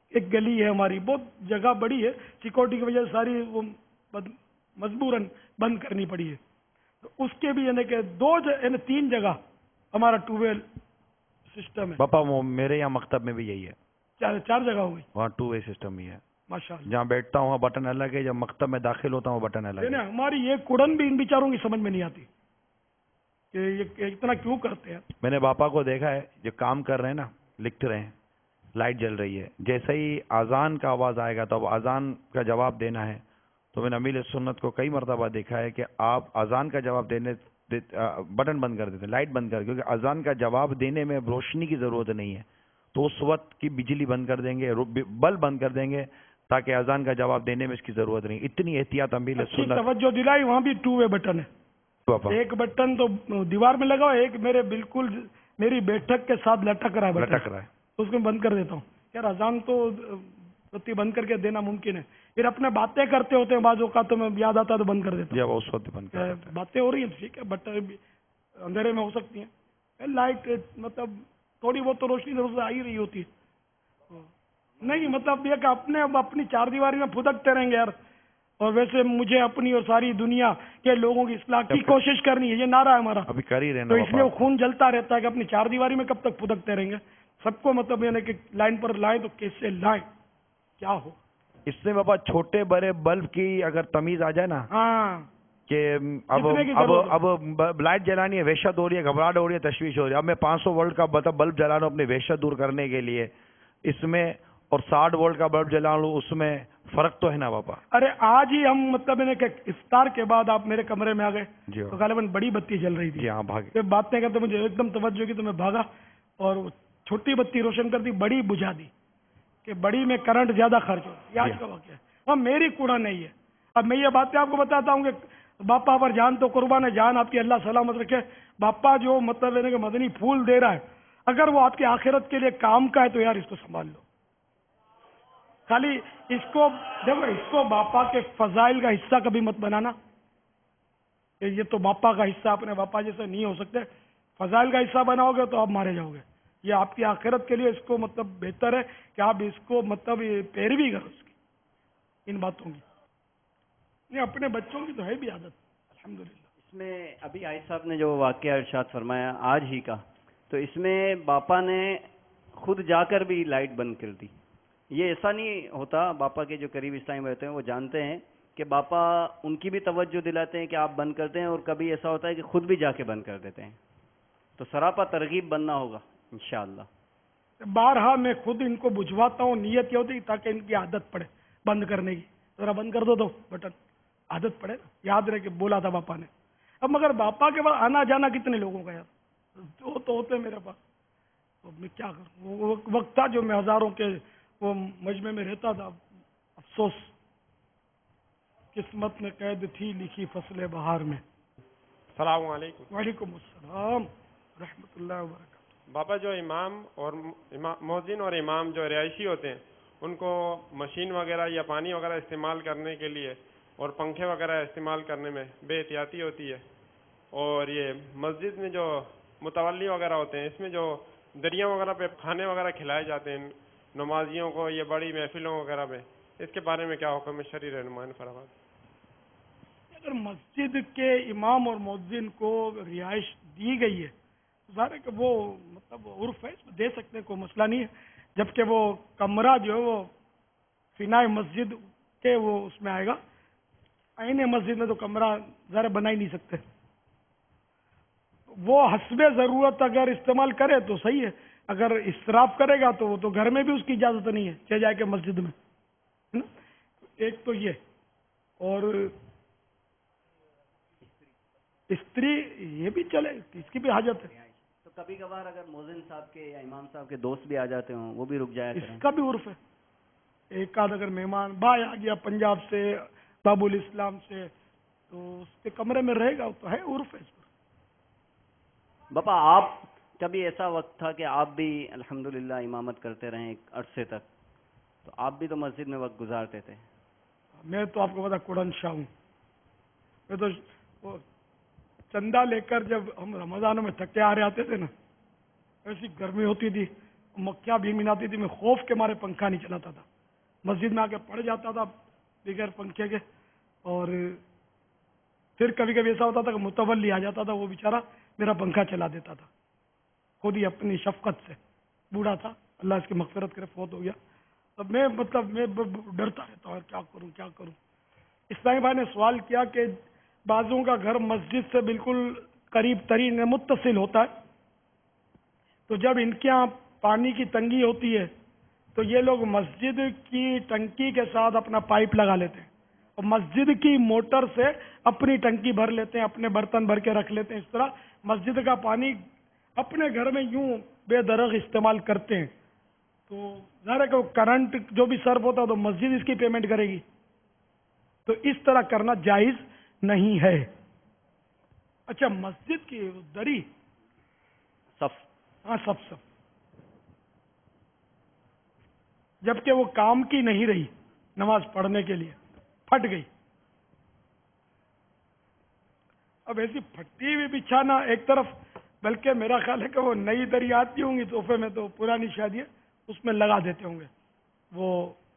ایک گلی ہے ہماری, بہت جگہ بڑی ہے, سیکورٹی کی وجہ سے ساری وہ مجبوراً بند کرنی پڑی ہے. تو اس کے بھی یعنی کہ دو یعنی تین جگہ ہمارا ٹو وے سسٹم ہے. باپا وہ میرے یہاں مکتب میں بھی یہی ہے, چار چار جگہ ہو گئی وہاں ٹو وے سسٹم ہی ہے. ماشاء اللہ. جہاں بیٹھتا ہوں وہاں بٹن الگ ہے, جب مکتب میں داخل ہوتا ہوں وہ بٹن الگ ہے. ہماری یہ کڑن بھی ان بیچاروں کی سمجھ میں نہیں آتی کہ یہ اتنا کیوں کرتے ہیں. میں نے باپا کو دیکھا ہے, جو کام کر رہے ہیں نا, لکھ رہے ہیں, لائٹ جل رہی ہے, جیسے ہی اذان کا آواز آئے گا تو اب اذان کا جواب دینا ہے. تو میں نے امیر سنت کو کئی مرتبہ دیکھا ہے کہ آپ اذان کا جواب دینے بٹن بند کر دیتے ہیں, لائٹ بند کر, کیونکہ اذان کا جواب دینے میں روشنی کی ضرورت نہیں ہے. تو اس وقت کی بجلی بند کر دیں گے, بلب بند کر دیں گے, تاکہ اذان کا جواب دینے میں اس کی ضرورت نہیں. اتنی احتیاط امیر سنت. توجہ دلائی, وہاں بھی ٹو وے بٹن ہے. ایک بٹن تو دیوار میں لگا ہوا, ایک میرے بالکل میری بیٹھک کے ساتھ لٹک رہا ہے, لٹک رہا ہے, تو اس کو بند کر دیتا ہوں. یار اذان تو بتی بند کر کے دینا ممکن ہے, پھر اپنے باتیں کرتے ہوتے ہیں بعض اوقات تو میں یاد آتا ہے تو بند کر دیتا ہوں. اس وقت بند کر, باتیں ہو رہی ہیں ٹھیک ہے, بٹ اندھیرے میں ہو سکتی ہیں. لائٹ مطلب تھوڑی بہت تو روشنی ضرور آ ہی رہی ہوتی ہے. نہیں مطلب یہ کہ اپنے اپنی چار دیواری میں پھدکتے رہیں گے یار. اور ویسے مجھے اپنی اور ساری دنیا کے لوگوں کی اصلاح کی کوشش کرنی ہے, یہ نعرہ ہے ہمارا. ابھی کر ہی رہے تو اس لیے وہ خون جلتا رہتا ہے کہ اپنی چار دیواری میں کب تک پھدکتے رہیں گے. سب کو مطلب یعنی کہ لائن پر لائیں تو کیسے لائیں, کیا ہو. اس میں بابا چھوٹے بڑے بلب کی اگر تمیز آ جائے نا, ہاں کہ اب اب اب لائٹ جلانی ہے, وحشت ہو رہی ہے, گھبراہٹ ہو رہی ہے, تشویش ہو رہی ہے. اب میں پانچ سو وولٹ کا بلب جلا رہا ہوں اپنی وحشت دور کرنے کے لیے اس میں, اور ساٹھ وولٹ کا بلب جلا لوں اس میں, فرق تو ہے نا باپا. ارے آج ہی ہم مطلب کہ افطار کے بعد آپ میرے کمرے میں آ گئے جی, تو غالباً بڑی بتی جل رہی تھی. جی ہاں, بھاگے. پھر باتیں کرتے مجھے ایک دم توجہ کی تو میں بھاگا اور چھوٹی بتی روشن کر دی, بڑی بجھا دی کہ بڑی میں کرنٹ زیادہ خرچ ہو. یہ آج کا واقعہ ہے. ہاں میری کوڑا نہیں ہے. اب میں یہ باتیں آپ کو بتاتا ہوں کہ باپا پر جان تو قربان ہے, جان آپ کی اللہ سلامت رکھے. باپا جو مطلب ہے کہ مدنی پھول دے رہا ہے, اگر وہ آپ کی آخرت کے لیے کام کا ہے تو یار اس کو سنبھال لو. خالی اس کو دیکھو, اس کو باپا کے فضائل کا حصہ کبھی مت بنانا. یہ تو باپا کا حصہ, اپنے باپا جیسے نہیں ہو سکتے. فضائل کا حصہ بناؤ گے تو آپ مارے جاؤ گے. یہ آپ کی آخرت کے لیے اس کو مطلب بہتر ہے کہ آپ اس کو مطلب پیروی کرو اس کی, ان باتوں کی. یہ اپنے بچوں کی تو ہے بھی عادت الحمدللہ. اس میں ابھی آئی صاحب نے جو واقعہ ارشاد فرمایا آج ہی کا, تو اس میں باپا نے خود جا کر بھی لائٹ بند کر دی. یہ ایسا نہیں ہوتا, باپا کے جو قریب اسلام رہتے ہیں وہ جانتے ہیں کہ باپا ان کی بھی توجہ دلاتے ہیں کہ آپ بند کرتے ہیں, اور کبھی ایسا ہوتا ہے کہ خود بھی جا کے بند کر دیتے ہیں. تو سراپا ترغیب بننا ہوگا انشاءاللہ. بارہا میں خود ان کو بجھواتا ہوں, نیت یہ ہوتی تاکہ ان کی عادت پڑے بند کرنے کی. ذرا بند کر دو تو بٹن, عادت پڑے, یاد رہے کہ بولا تھا باپا نے. اب مگر باپا کے بعد آنا جانا کتنے لوگوں کا یار, دو تو ہوتے میرے پاس. تو میں کیا کروں, وہ وقت تھا جو میں ہزاروں کے وہ مجمع میں رہتا تھا. افسوس, قسمت میں قید تھی لکھی فصل بہار میں. السلام علیکم. وعلیکم السلام رحمۃ اللہ وبرکاتہ. باپا جو امام اور مؤذن اور امام جو رہائشی ہوتے ہیں ان کو مشین وغیرہ یا پانی وغیرہ استعمال کرنے کے لیے اور پنکھے وغیرہ استعمال کرنے میں بے احتیاطی ہوتی ہے. اور یہ مسجد میں جو متولی وغیرہ ہوتے ہیں اس میں جو دریا وغیرہ پہ کھانے وغیرہ کھلائے جاتے ہیں نمازیوں کو, یہ بڑی محفلوں وغیرہ میں, اس کے بارے میں کیا حکم ہے شرعی رہنمائی فرمائیں. اگر مسجد کے امام اور مؤذن کو رہائش دی گئی ہے تو ظاہر ہے کہ وہ مطلب عرف ہے, دے سکتے ہیں, کوئی مسئلہ نہیں ہے. جبکہ وہ کمرہ جو ہے وہ فنائے مسجد کے وہ اس میں آئے گا. عین مسجد میں تو کمرہ ظاہر بنا ہی نہیں سکتے. وہ حسب ضرورت اگر استعمال کرے تو صحیح ہے, اگر اسراف کرے گا تو وہ تو گھر میں بھی اس کی اجازت نہیں ہے, چلے جائے کہ مسجد میں, ہے نا. ایک تو یہ, اور استری یہ بھی چلے, اس کی بھی حاجت ہے. تو کبھی کبھار اگر مؤذن صاحب کے یا امام صاحب کے دوست بھی آ جاتے ہوں وہ بھی رک جایا کریں. اس کا بھی عرف ہے. ایک آدھ اگر مہمان بھائی آ گیا پنجاب سے, باب الاسلام سے, تو اس کے کمرے میں رہے گا, تو ہے عرف ہے اس پر. باپا آپ کبھی ایسا وقت تھا کہ آپ بھی الحمدللہ امامت کرتے رہے ایک عرصے تک, تو آپ بھی تو مسجد میں وقت گزارتے تھے. میں تو آپ کو پتا کوڑن شاہ ہوں. میں تو چندہ لے کر جب ہم رمضانوں میں تھکے آ رہے آتے تھے نا, ایسی گرمی ہوتی تھی, मक्खियाँ भीमिन आती थी, मैं खौफ के मारे पंखा नहीं चलाता था, मस्जिद में आके पड़ जाता था बगैर पंखे के। और फिर कभी कभी ऐसा होता था कि मुतवल्ली आ जाता था, वो बेचारा मेरा पंखा चला देता था खुद ही अपनी शफकत से। बूढ़ा था, अल्लाह इसकी मगफिरत करे, फौत हो गया। अब मैं मतलब मैं ब- ब- डरता रहता हूँ, क्या करूँ क्या करूँ। इस्लामी भाई ने सवाल किया कि बाजों का घर मस्जिद से बिल्कुल करीब तरीन मुत्तसिल होता है, तो जब इनके यहाँ पानी की तंगी होती है तो ये लोग मस्जिद की टंकी के साथ अपना पाइप लगा लेते हैं और मस्जिद की मोटर से अपनी टंकी भर लेते हैं, अपने बर्तन भर के रख लेते हैं। इस तरह मस्जिद का पानी अपने घर में यूं बेदरग इस्तेमाल करते हैं। तो ज़ाहिर है कि करंट जो भी सर्व होता है तो मस्जिद इसकी पेमेंट करेगी, तो इस तरह करना जायज़ नहीं है। अच्छा, मस्जिद की दरी सफ हाँ सब सब जबकि वो काम की नहीं रही, नमाज पढ़ने के लिए फट गई। अब ऐसी फटी हुई बिछाना एक तरफ, बल्कि मेरा ख्याल है कि वो नई दरी आती होंगी तोहफे में, तो पुरानी शादी है उसमें लगा देते होंगे वो,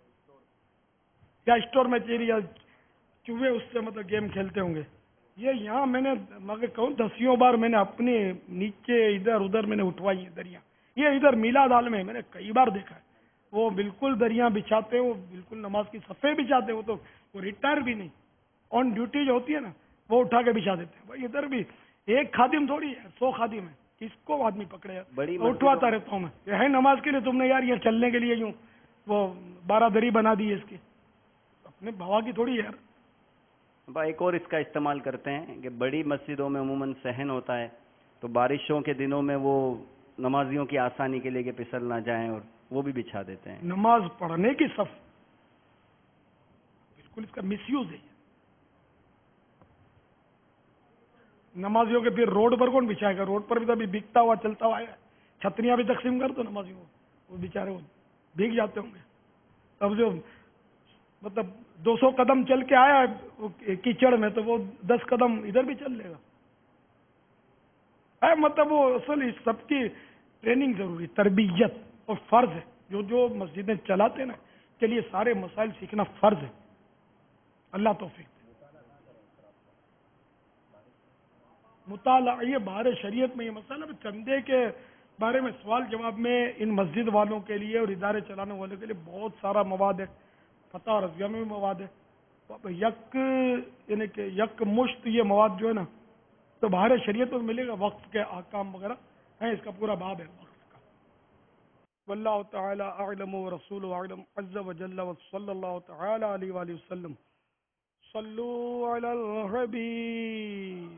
या स्टोर में चेरी या चूहे उससे मतलब गेम खेलते होंगे। ये यहाँ मैंने मगर कहूँ दसियों बार मैंने अपने नीचे इधर उधर मैंने उठवाई है दरियाँ। ये इधर मीलाद हाल में मैंने कई बार देखा है, वो बिल्कुल दरियाँ बिछाते हैं, वो बिल्कुल नमाज की सफ़े बिछाते हैं। वो तो वो रिटायर भी नहीं, ऑन ड्यूटी जो होती है ना वो उठा के बिछा देते हैं। भाई इधर भी एक खादिम थोड़ी है, सौ खादिम है, किसको आदमी पकड़े यार। बड़ी तो उठवाता रहता हूँ मैं, ये है नमाज के लिए, तुमने यार ये चलने के लिए यूँ वो बारह दरी बना दी है इसकी, अपने भवा की थोड़ी है यार। भाई एक और इसका इस्तेमाल करते हैं कि बड़ी मस्जिदों में अमूमन सहन होता है, तो बारिशों के दिनों में वो नमाजियों की आसानी के लिए कि फिसल ना जाएं, और वो भी बिछा देते हैं। नमाज पढ़ने की सफ बिल्कुल इसका मिसयूज है। नमाजियों के फिर रोड पर कौन बिछाएगा? रोड पर भी तो अभी बिकता हुआ चलता हुआ है, छतरियां भी तकसीम कर दो नमाजियों को, वो बेचारे वो भीग जाते होंगे। अब जो मतलब दो सौ कदम चल के आया है वो कीचड़ में, तो वो दस कदम इधर भी चल लेगा है। मतलब वो असल इस सबकी ट्रेनिंग जरूरी, तरबियत और फर्ज है। जो जो मस्जिदें चलाते हैं ना, के लिए सारे मसाइल सीखना फर्ज है। अल्लाह तौफीक दे। मुताला, ये बाहर शरीयत में ये मसला है, चंदे के बारे में सवाल जवाब में इन मस्जिद वालों के लिए और इदारे चलाने वालों के लिए बहुत सारा मवाद है, फतह और रज़िया में भी मवाद है। यक यानी कि यक मुश्त ये मवाद जो है ना, तो बाहर शरीयत में मिलेगा, वक्फ के आकाम वगैरह है, इसका पूरा बाब है वक्फ का। वल्लाहु तआला अअलम व रसूलुहु अअलम अज़्ज़ व जल्ल व सल्लल्लाहु तआला अलैहि व सल्लम। सल्लू अलल हबीब।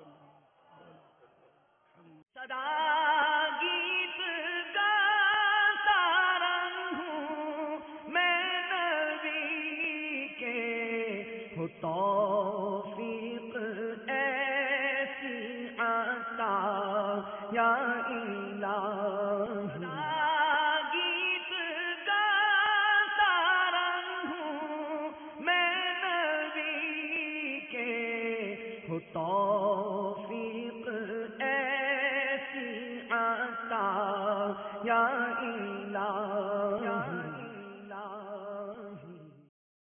सदा गीत गाता रहूं मैं नबी के, हो तौफीक ऐसी आता या इलाही। सदा गीत गाता रहूं मैं नबी के, हो तौफीक